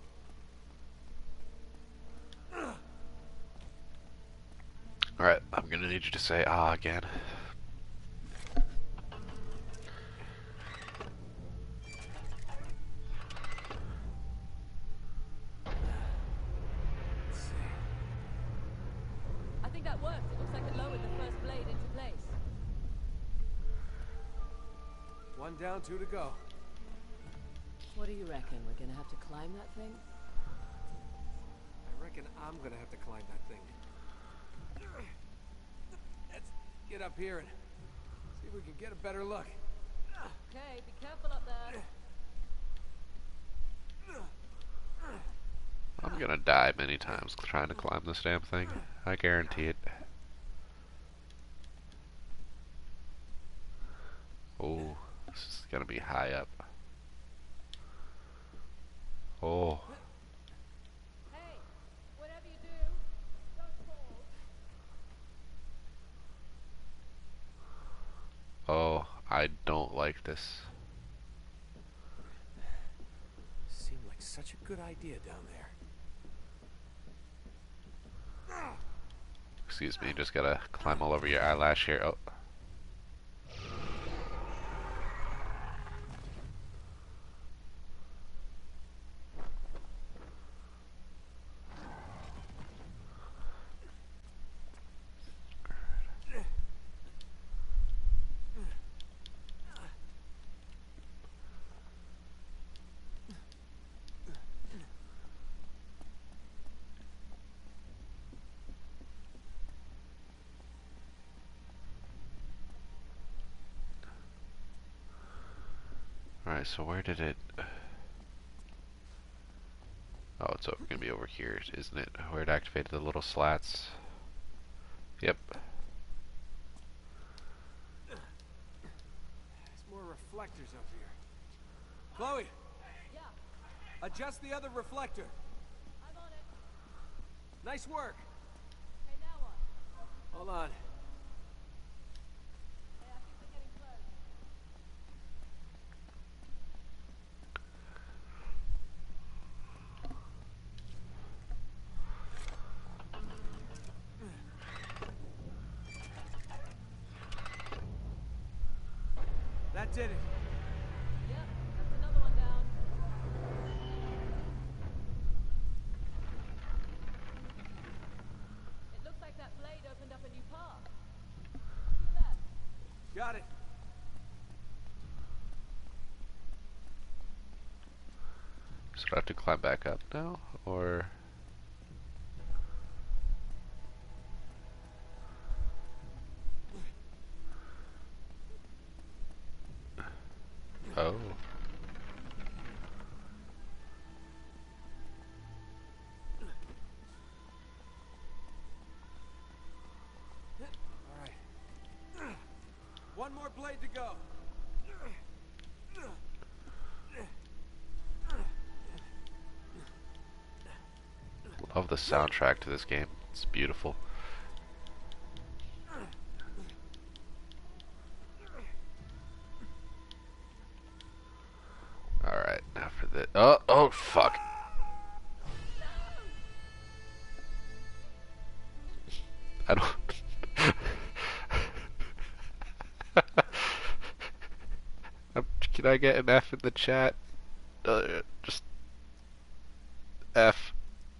Alright, I'm gonna need you to say ah again. I think that worked. It looks like it lowered the first blade into place. One down, two to go. What do you reckon? We're gonna have to climb that thing? I reckon I'm gonna have to climb that thing. Let's get up here and see if we can get a better look. Okay, be careful up there. I'm gonna die many times trying to climb this damn thing. I guarantee it. Oh, this is gonna be high up. Oh. Hey, whatever you do, don't fall. Oh, I don't like this. Seemed like such a good idea down there. Excuse me, just gotta climb all over your eyelash here. Oh. Alright, so where did it... Oh, it's over, gonna be over here, isn't it? Where it activated the little slats. Yep. There's more reflectors up here. Chloe! Yeah, Adjust the other reflector. I'm on it. Nice work. Okay, now what? Hold on. Hey, I think we're getting close. That did it. Yep, that's another one down. It looks like that blade opened up a new path. To your left. Got it. So do I have to climb back up now? Or... Oh. All right. One more blade to go. Love the soundtrack to this game. It's beautiful. Alright, now for the... Oh, oh, fuck. I don't... Um, Can I get an F in the chat? Uh, just... F.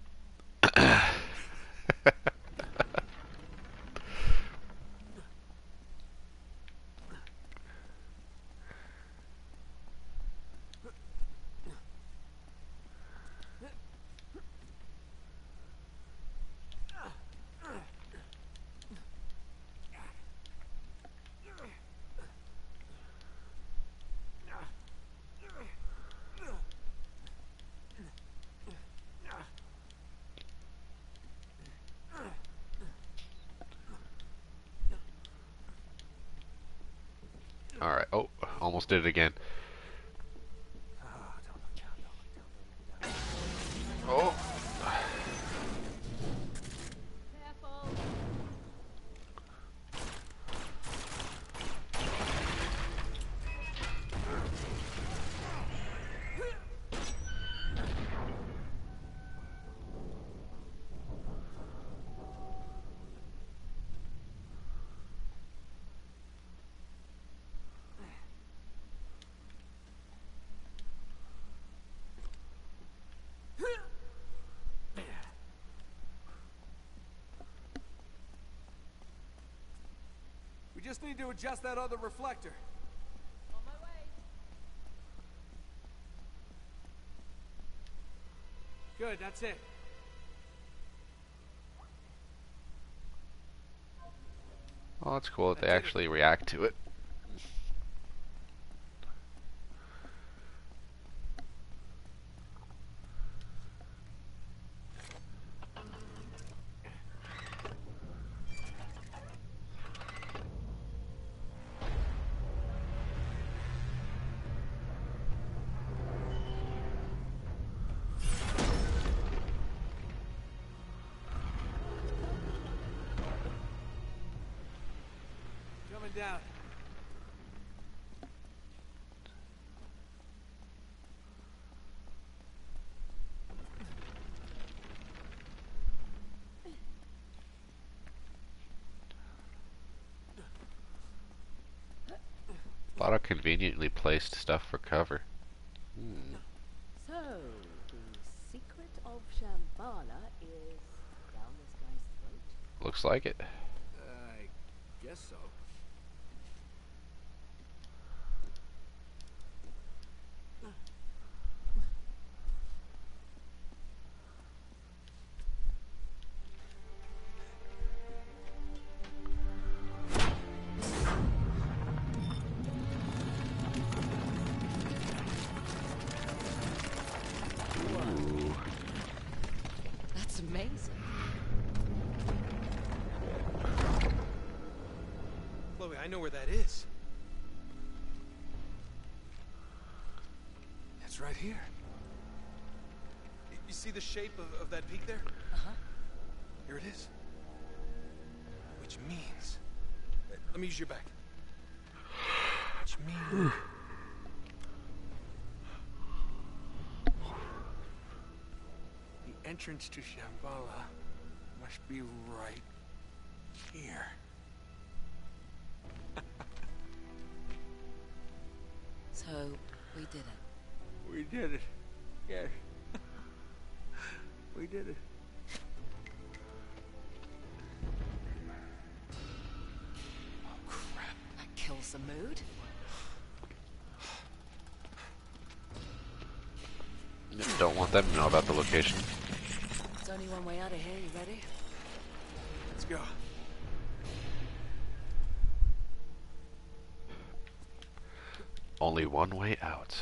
Alright, oh, almost did it again. Oh. Careful. just need to adjust that other reflector. On my way. Good, that's it. Well, that's cool that they actually react to it. Coming down. A lot of conveniently placed stuff for cover. Hmm. So, the secret of Shambhala is down this guy's throat. Looks like it. I guess so. That's amazing. Chloe, I know where that is. It's right here. Y- You see the shape of, of that peak there? Uh-huh. Here it is. Which means... uh, Let me use your back. Which means... The entrance to Shambhala must be right here. So, we did it. We did it. Yes. We did it. Oh, crap. That kills the mood. Don't want them to know about the location. There's only one way out of here. You ready? Let's go. Only one way out.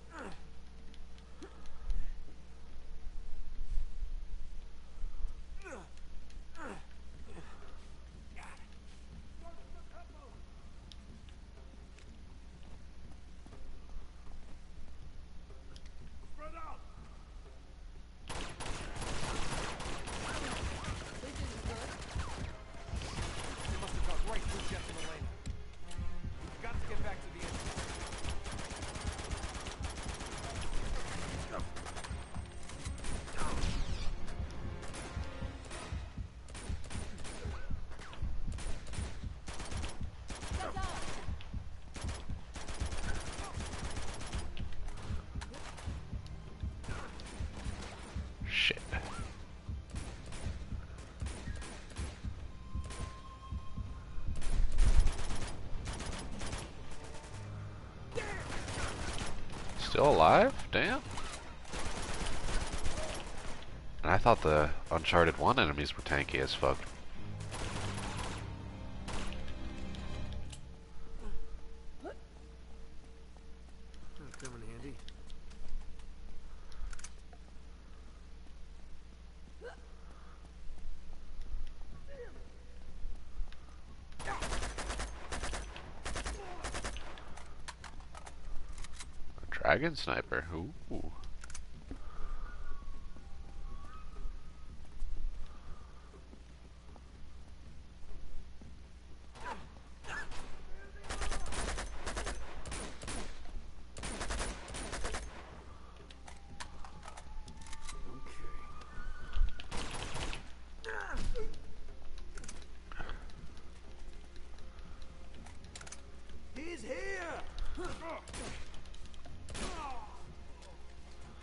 They must have got right through Jeff and Elena. We've got to get back to the entrance. Shit. Still alive? Damn. And I thought the Uncharted one enemies were tanky as fuck. That'll come in handy. A dragon sniper. Ooh. He's here!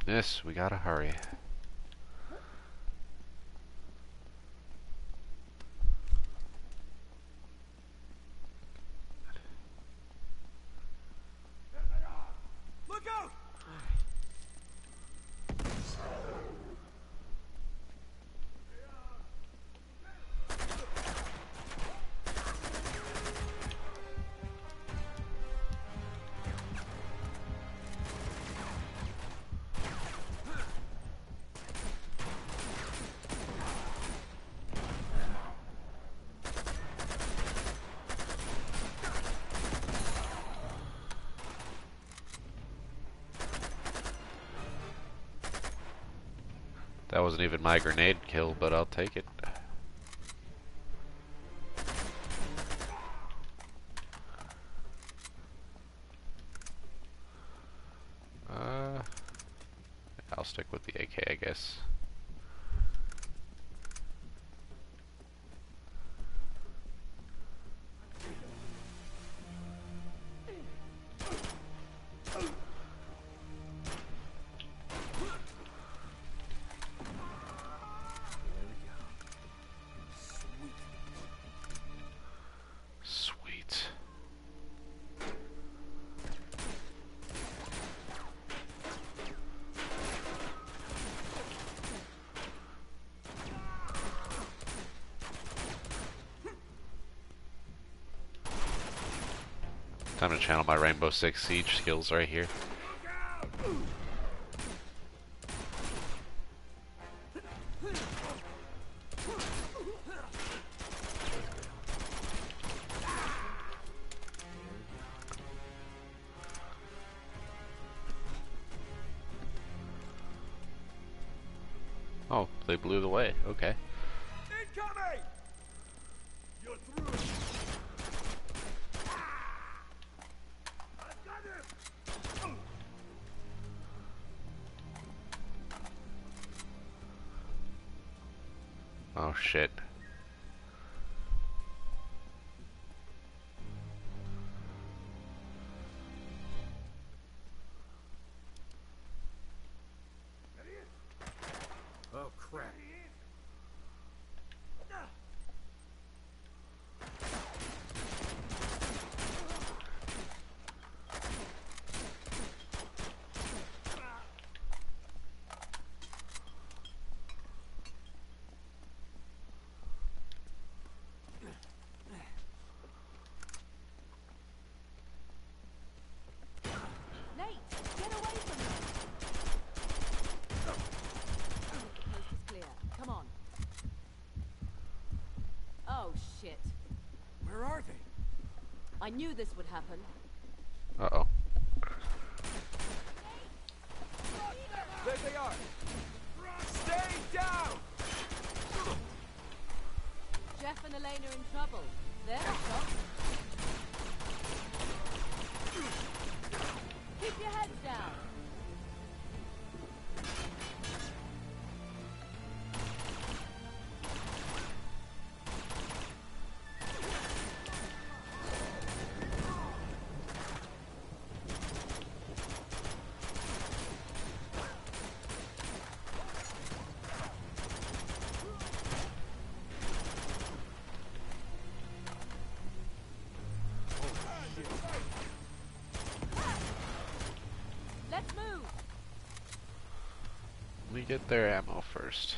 Goodness, we gotta hurry. Look out! That wasn't even my grenade kill, but I'll take it. Uh, I'll stick with the A K, I guess. Sweet. Time to channel my Rainbow Six Siege skills right here. Oh, they blew the way. Okay. Incoming! You're through. I've got him. Oh shit. Oh, crap. Nate, get away from me! The coast is clear. Come on. Oh, shit. Where are they? I knew this would happen. Uh-oh. There they are. Stay down! Jeff and Elena are in trouble. They're not shocked. Keep your heads down. Let's move. Let me get their ammo first.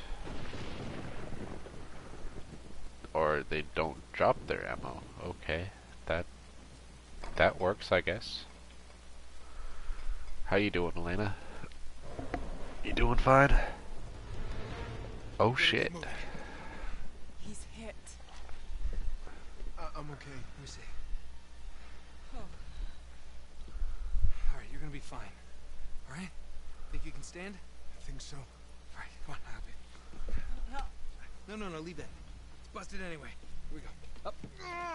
Or they don't drop their ammo. Okay. That that works, I guess. How you doing, Elena? You doing fine? Oh shit. He's hit. Uh, I'm okay. Let me see. Oh. All right, you're gonna be fine. All right? Think you can stand? I think so. All right, come on, help me. Help. No, no, no, leave that. It's busted anyway. Here we go. Up.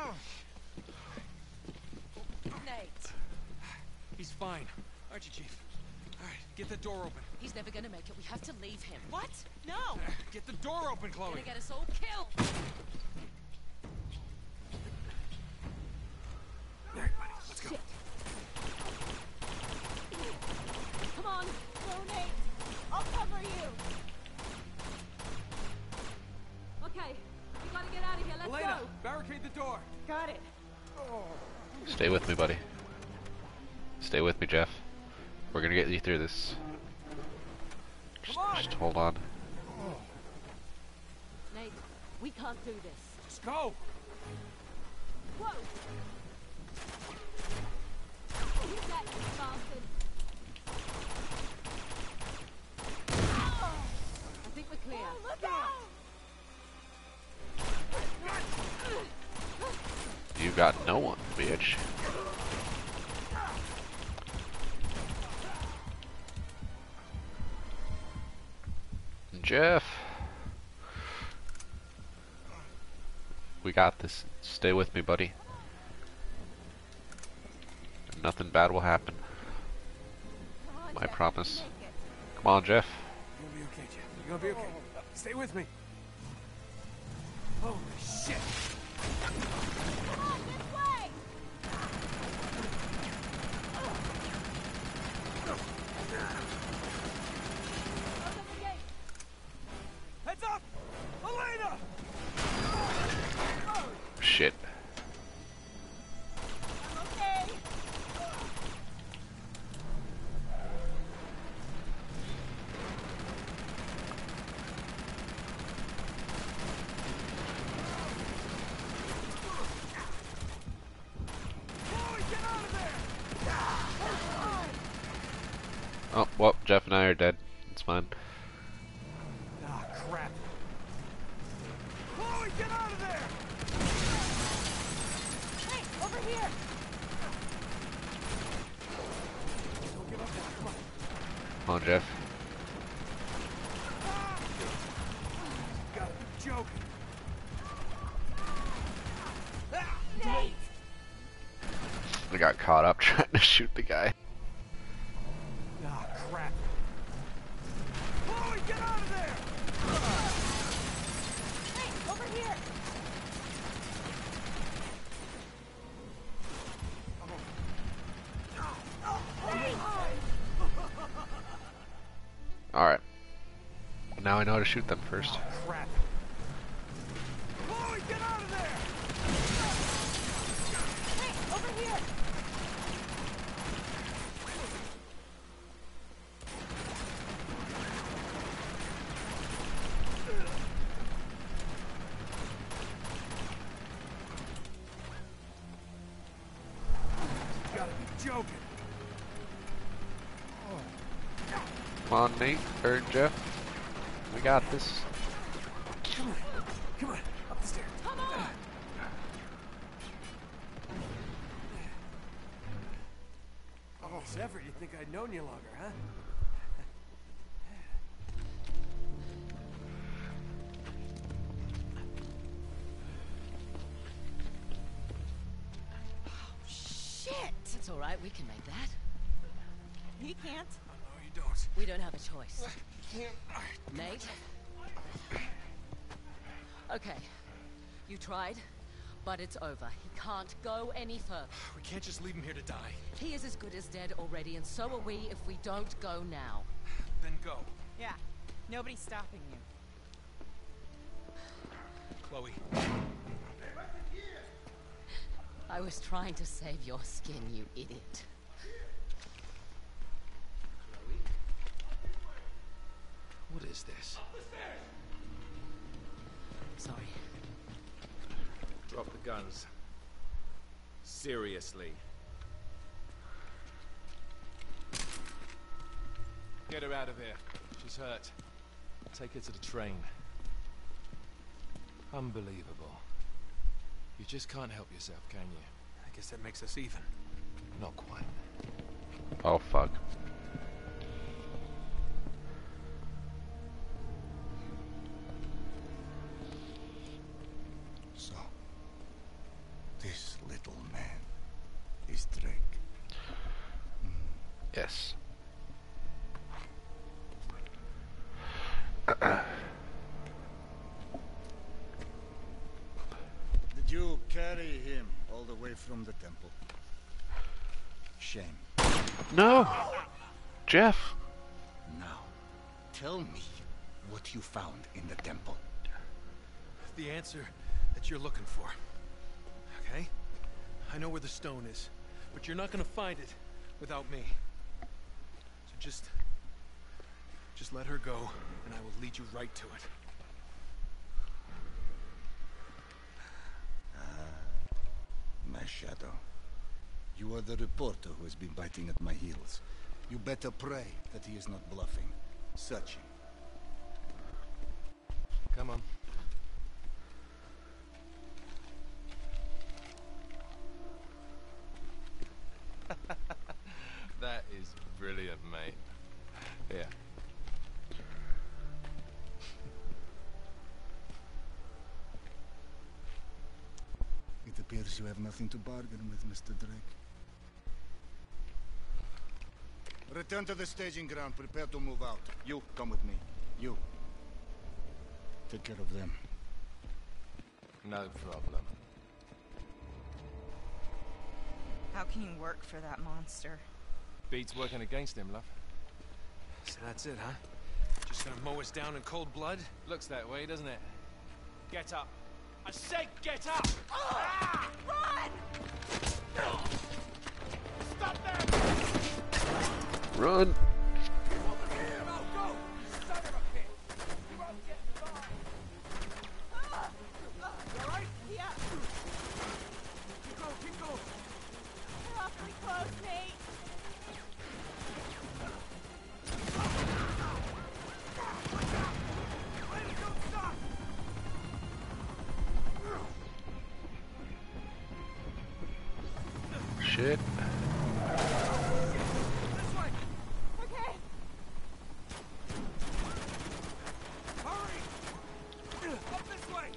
Nate. He's fine. Aren't you, Chief? All right, get the door open. He's never gonna make it. We have to leave him. What? No. Get the door open, Chloe. Gonna get us all killed. All right, buddy, let's go. Shit. Come on. Go, Nate. I'll cover you. Okay, we gotta get out of here. Let's Elena, go. barricade the door. Got it. Stay with me, buddy. Stay with me, Jeff. We're gonna get you through this. Just, just hold on. Nate, we can't do this. Let's go. Whoa! Hit that, you bastard! I think we're clear. Oh, look out! You got no one, bitch. Jeff. We got this. Stay with me, buddy. Nothing bad will happen. On, I Jeff, promise. make it. Come on, Jeff. You're gonna be okay, Jeff. You're gonna be okay. Uh, stay with me. Holy shit. Come on, this way! Open the gate. Heads up! Elena! Shit. I'm okay. Chloe, get out of there! Oh, well, Jeff and I are dead. It's fine. Ah, crap. Chloe, get out of there! Hey, over here! Don't give up now, come on. Come on, Jeff. You gotta be joking. Nate! I got caught up trying to shoot the guy. Ah, crap. Chloe, get out of there! Hey, over here! Alright. Now I know how to shoot them first. Crap. Chloe, get out of there! Hey, over here! You gotta be joking. Come on, Nate. Or Jeff. We got this. Come on. Come on. Up the stairs. Come on! Oh, Zephyr, you think I'd known you longer, huh? Shit! It's all right. We can make that. He can't. Oh, no, you don't. We don't have a choice. Nate? Okay. You tried, but it's over. He can't go any further. We can't just leave him here to die. He is as good as dead already, and so are we if we don't go now. Then go. Yeah. Nobody's stopping you. Chloe. I was trying to save your skin, you idiot. What is this? Sorry. Drop the guns. Seriously. Get her out of there. She's hurt. Take her to the train. Unbelievable. You just can't help yourself, can you? I guess that makes us even. Not quite. Oh, fuck. So, this little man is Drake. Yes. Did you carry him all the way from the temple? Shame. No! Jeff! Now, Tell me what you found in the temple. The answer that you're looking for. Okay? I know where the stone is, but you're not gonna find it without me. So just... just let her go, and I will lead you right to it. My shadow. You are the reporter who has been biting at my heels. You better pray that he is not bluffing. Search him. Come on. That is brilliant, mate. Yeah. It appears you have nothing to bargain with, Mister Drake. Return to the staging ground. Prepare to move out. You, come with me. You. Take care of them. No problem. How can you work for that monster? Beats working against him, love. So that's it, huh? Just gonna mow us down in cold blood? Looks that way, doesn't it? Get up. I said get up! Ah! Run! Stop there! Run! Over here! Go, go! Son of a bitch! You won't get far! Ah! You alright? Yeah, Keep going, keep going! we're awfully close, Nate. Lady, don't stop! Shit. This way! Okay. Hurry! Up this way!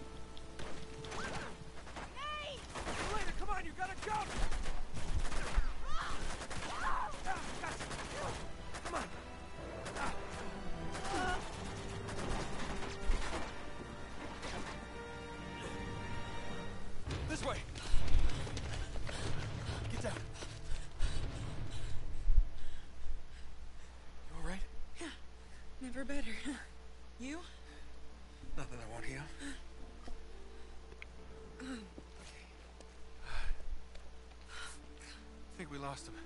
Nate! Later, come on, you gotta jump! Ah, gotcha. Come on! Ah. This way! Get down! You alright? Never better. You? Nothing I won't heal. I think we lost him.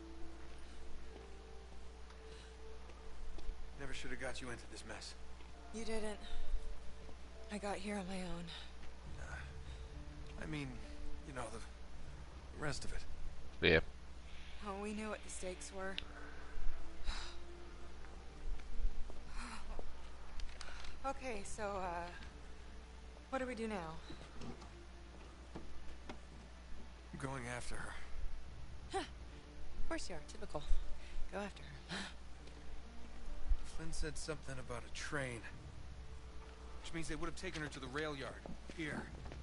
Never should have got you into this mess. You didn't. I got here on my own. I mean, you know, the, the rest of it. Yeah. Oh, we knew what the stakes were. Okay, so, uh... what do we do now? I'm going after her. Of course you are. Typical. Go after her. Flynn said something about a train. Which means they would have taken her to the rail yard. Here.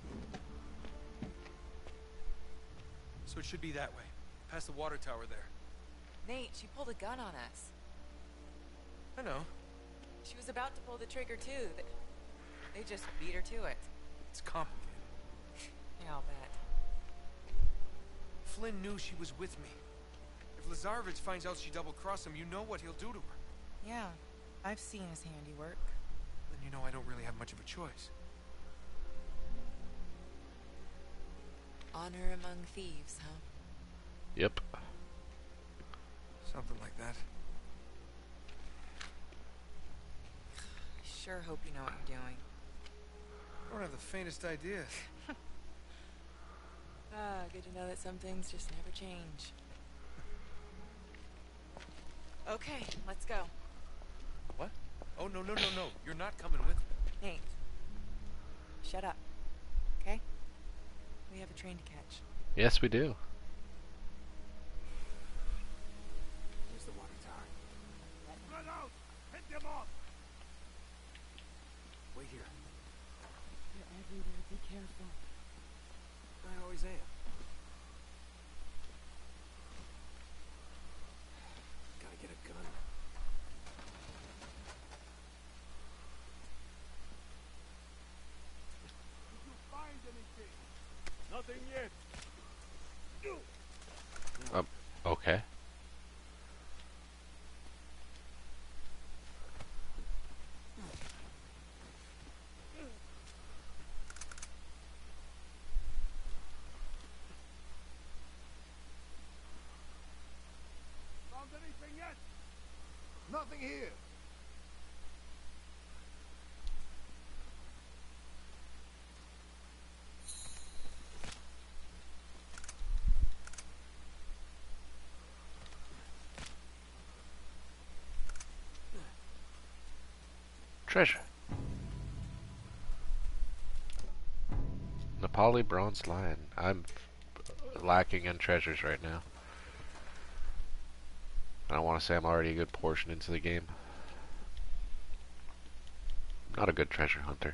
So it should be that way. Past the water tower there. Nate, she pulled a gun on us. I know. She was about to pull the trigger, too. They, they just beat her to it. It's complicated. Yeah, I'll bet. Flynn knew she was with me. If Lazarevich finds out she double-crossed him, you know what he'll do to her. Yeah, I've seen his handiwork. Then you know I don't really have much of a choice. Honor among thieves, huh? Yep. Something like that. I sure hope you know what you're doing. I don't have the faintest idea. Ah, good to know that some things just never change. Okay, let's go. What? Oh, no, no, no, no. You're not coming with me. Nate, shut up, okay? We have a train to catch. Yes, we do. Where's the water tower? Spread out! Hit them off! Wait here. You're everywhere. Be careful. I always am. Gotta get a gun. Did you find anything? Nothing yet. Um, okay. Treasure. Nepali bronze lion. I'm lacking in treasures right now. I don't want to say I'm already a good portion into the game. Not a good treasure hunter.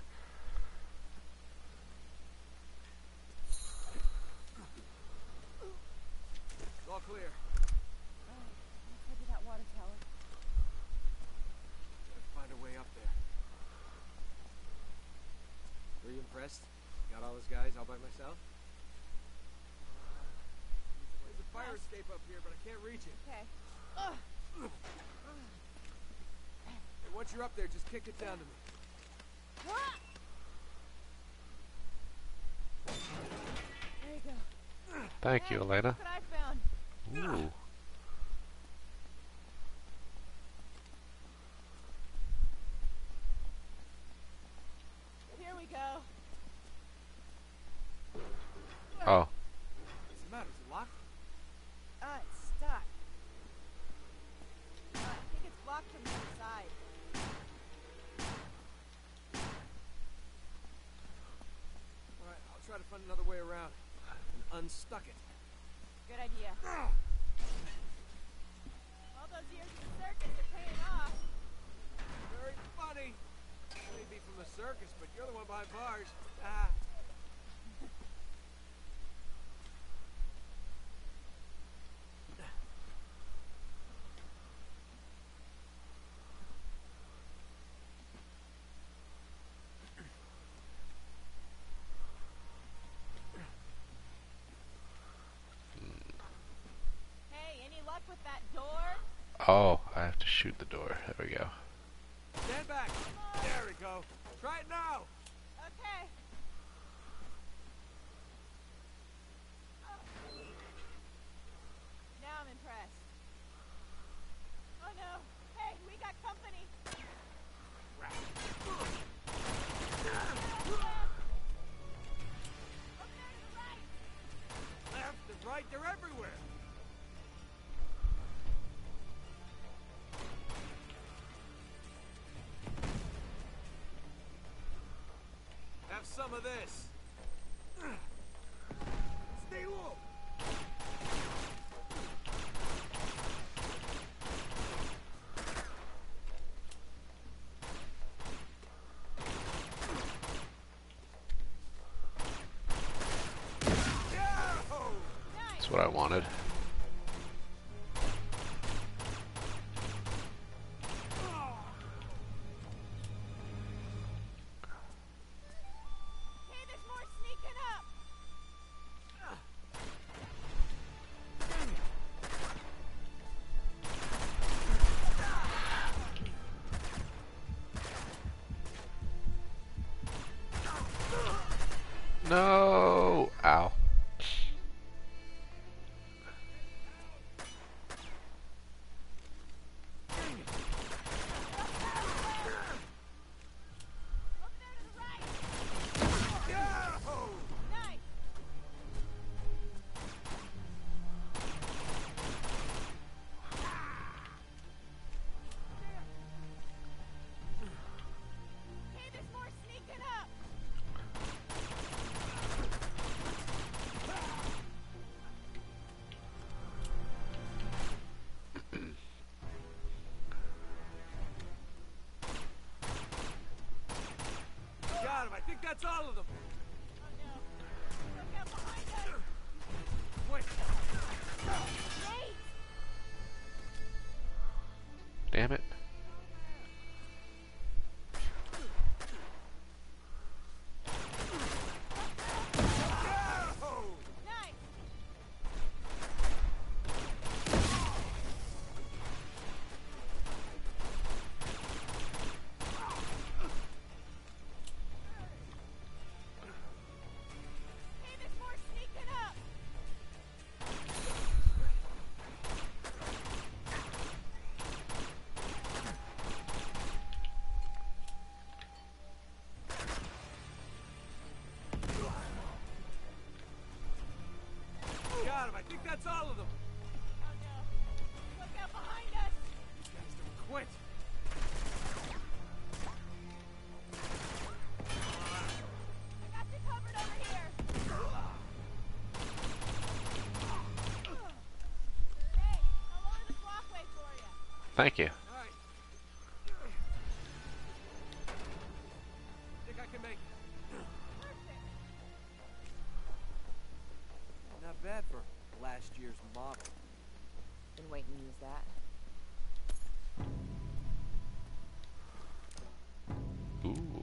It's all clear. Let's head to that water tower. Gotta find a way up there. Were you impressed? Got all those guys all by myself? There's a fire escape up here, but I can't reach it. Okay. Hey, once you're up there, just kick it down to me. There you go. Thank Hey, you, Elena. look what I found. Ooh. Here we go. Oh. What's the matter? Is it locked? Ah, it's stuck. Uh, I think it's blocked from the other side. Alright, I'll try to find another way around and unstuck it. Good idea. All those years in the circus are paying off. Very funny. Maybe from the circus, but you're the one behind bars. Ah. Hey, any luck with that door? Oh, I have to shoot the door. There we go. Stand back. There we go. Try it now. Okay. Now I'm impressed. Oh no. Hey, we got company. Left and right, they're everywhere. Have some of this. Stay low. That's what I wanted. Hey, there's more sneaking up. No! Ow. Nice. Hey, there's more sneaking up. Got him. I think that's all of them. Oh no. Look out behind us. Wait. Nate. Damn it. Nice. Hey, there's more sneaking up. Got him. I think that's all of them. Oh no. Look out behind us. These guys don't quit. Thank you. Alright. Think I can make it. Not bad for last year's model. Been waiting to use that. Ooh.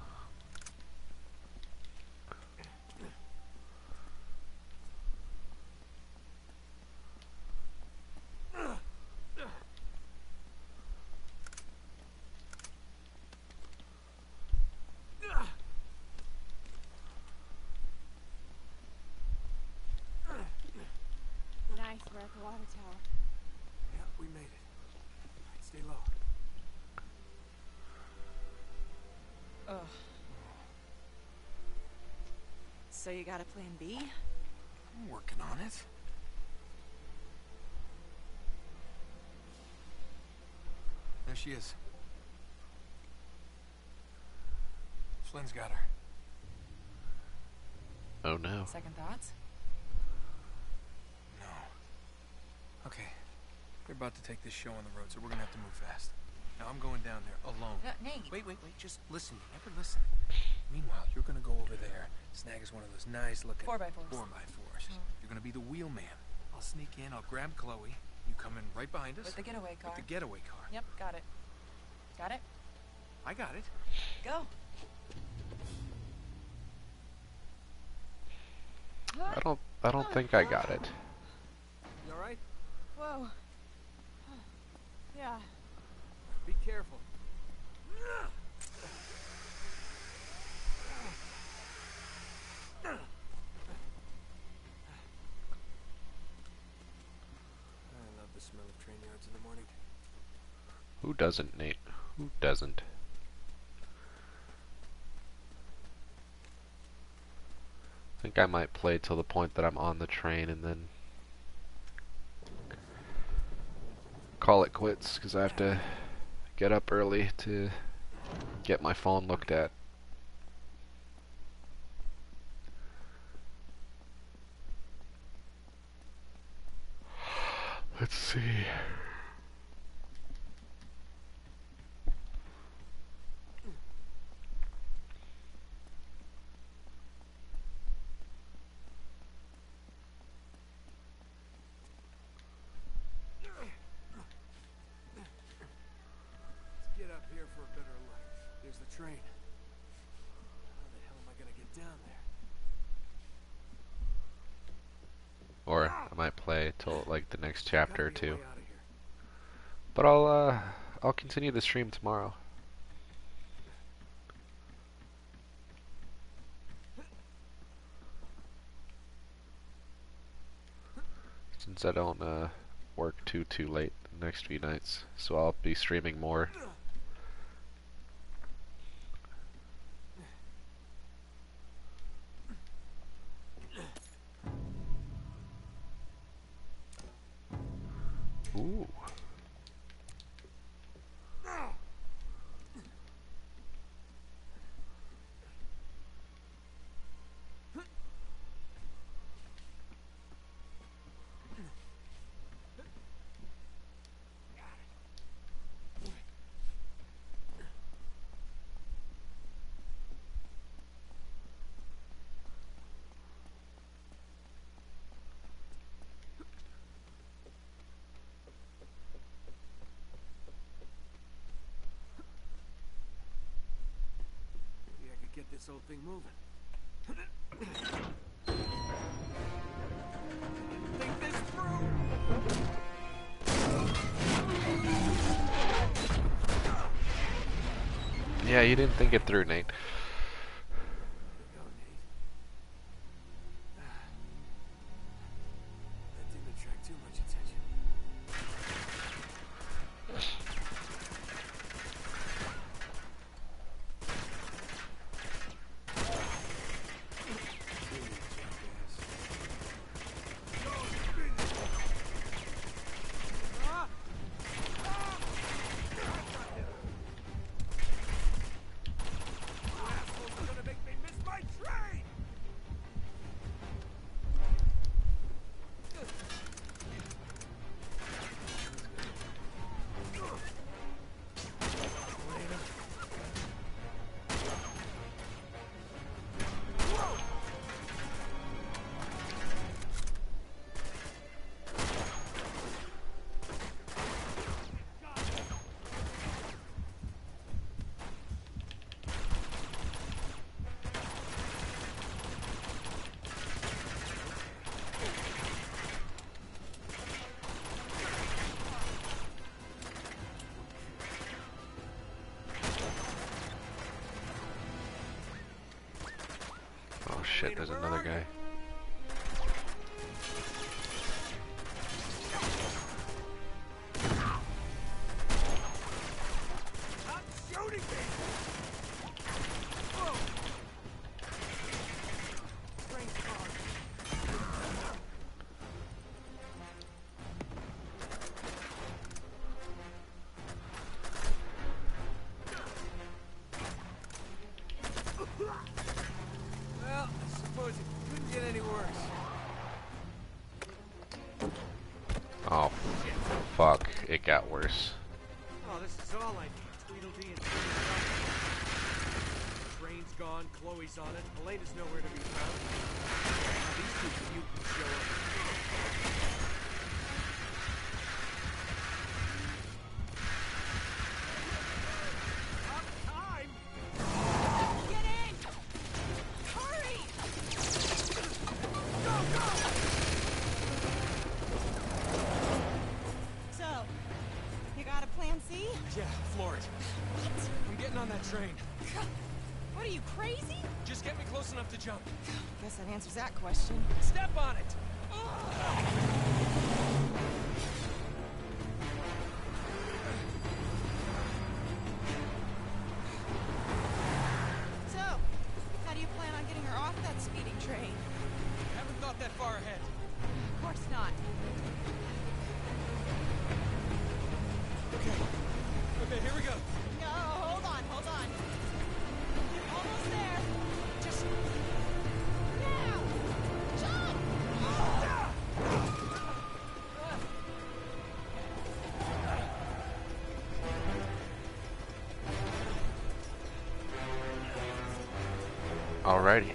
Nice, we're at the water tower. Yeah, we made it. Alright, stay low. Ugh. So you got a plan B? I'm working on it. There she is. Flynn's got her. Oh no. Second thoughts? No. Okay. They're about to take this show on the road, so we're gonna have to move fast. Now I'm going down there alone. Uh, Nate. Wait, wait, wait. Just listen. You never listen. Meanwhile, you're gonna go over there, snag us one of those nice-looking Four by fours. Four by fours. Oh. You're gonna be the wheel man. I'll sneak in. I'll grab Chloe. You come in right behind us With the getaway car. with the getaway car. Yep, got it. Got it? I got it. Go. I don't I don't think I got it. You all right? Whoa. Yeah. Be careful. I love the smell of train yards in the morning. Who doesn't, Nate? Who doesn't? I think I might play till the point that I'm on the train and then call it quits because I have to get up early to get my phone looked at. Let's see. Let's get up here for a better look. There's the train. How the hell am I gonna get down there? Or I might play till like the next chapter or Gotta be a two. way out of here. But I'll uh I'll continue the stream tomorrow. Since I don't uh work too too late the next few nights, so I'll be streaming more. Ooh. Maybe I could get this old thing moving. Think this through. Yeah, you didn't think it through, Nate. There we go, Nate. That didn't attract too much attention. shit, there's another guy. Well, I suppose it couldn't get any worse. Oh, fuck. It got worse. Oh, this is all I need. Tweedledee and Tweedledee. Train's gone, Chloe's on it, Elena's nowhere to be found. Now these two mutants show up. Yeah, floor it. I'm getting on that train. What are you, crazy? Just get me close enough to jump. Guess that answers that question. Step on it! So, how do you plan on getting her off that speeding train? Haven't thought that far ahead. Of course not. Okay. Okay, here we go. No, hold on, hold on. You're almost there. Just now. Jump! Alrighty.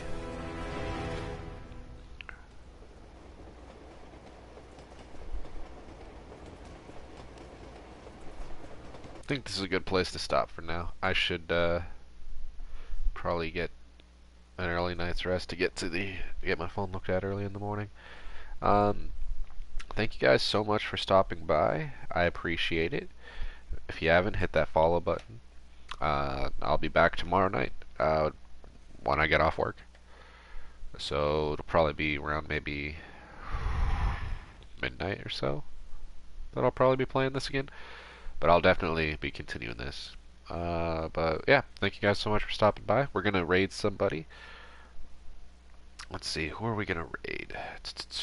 I think this is a good place to stop for now. I should uh, probably get an early night's rest to get to the get my phone looked at early in the morning. Um, thank you guys so much for stopping by. I appreciate it. If you haven't, hit that follow button. Uh, I'll be back tomorrow night uh, when I get off work. So it'll probably be around maybe midnight or so that I'll probably be playing this again. But I'll definitely be continuing this. Uh, but yeah, thank you guys so much for stopping by. We're gonna raid somebody. Let's see, who are we gonna raid? Let's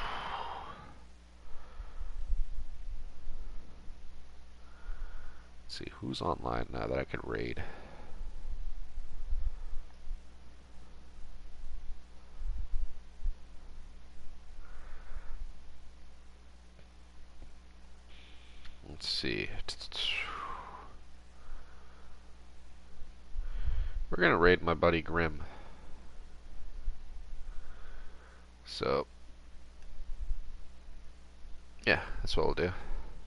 see who's online now that I could raid. Let's see. We're gonna raid my buddy Grim. So, yeah, that's what we'll do.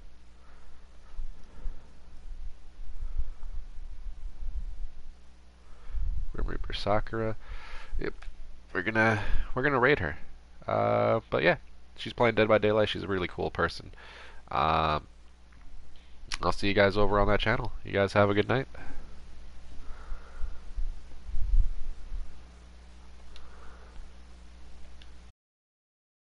Grim Reaper Sakura. Yep, we're gonna we're gonna raid her. Uh, but yeah, she's playing Dead by Daylight. She's a really cool person. Um. I'll see you guys over on that channel. You guys have a good night.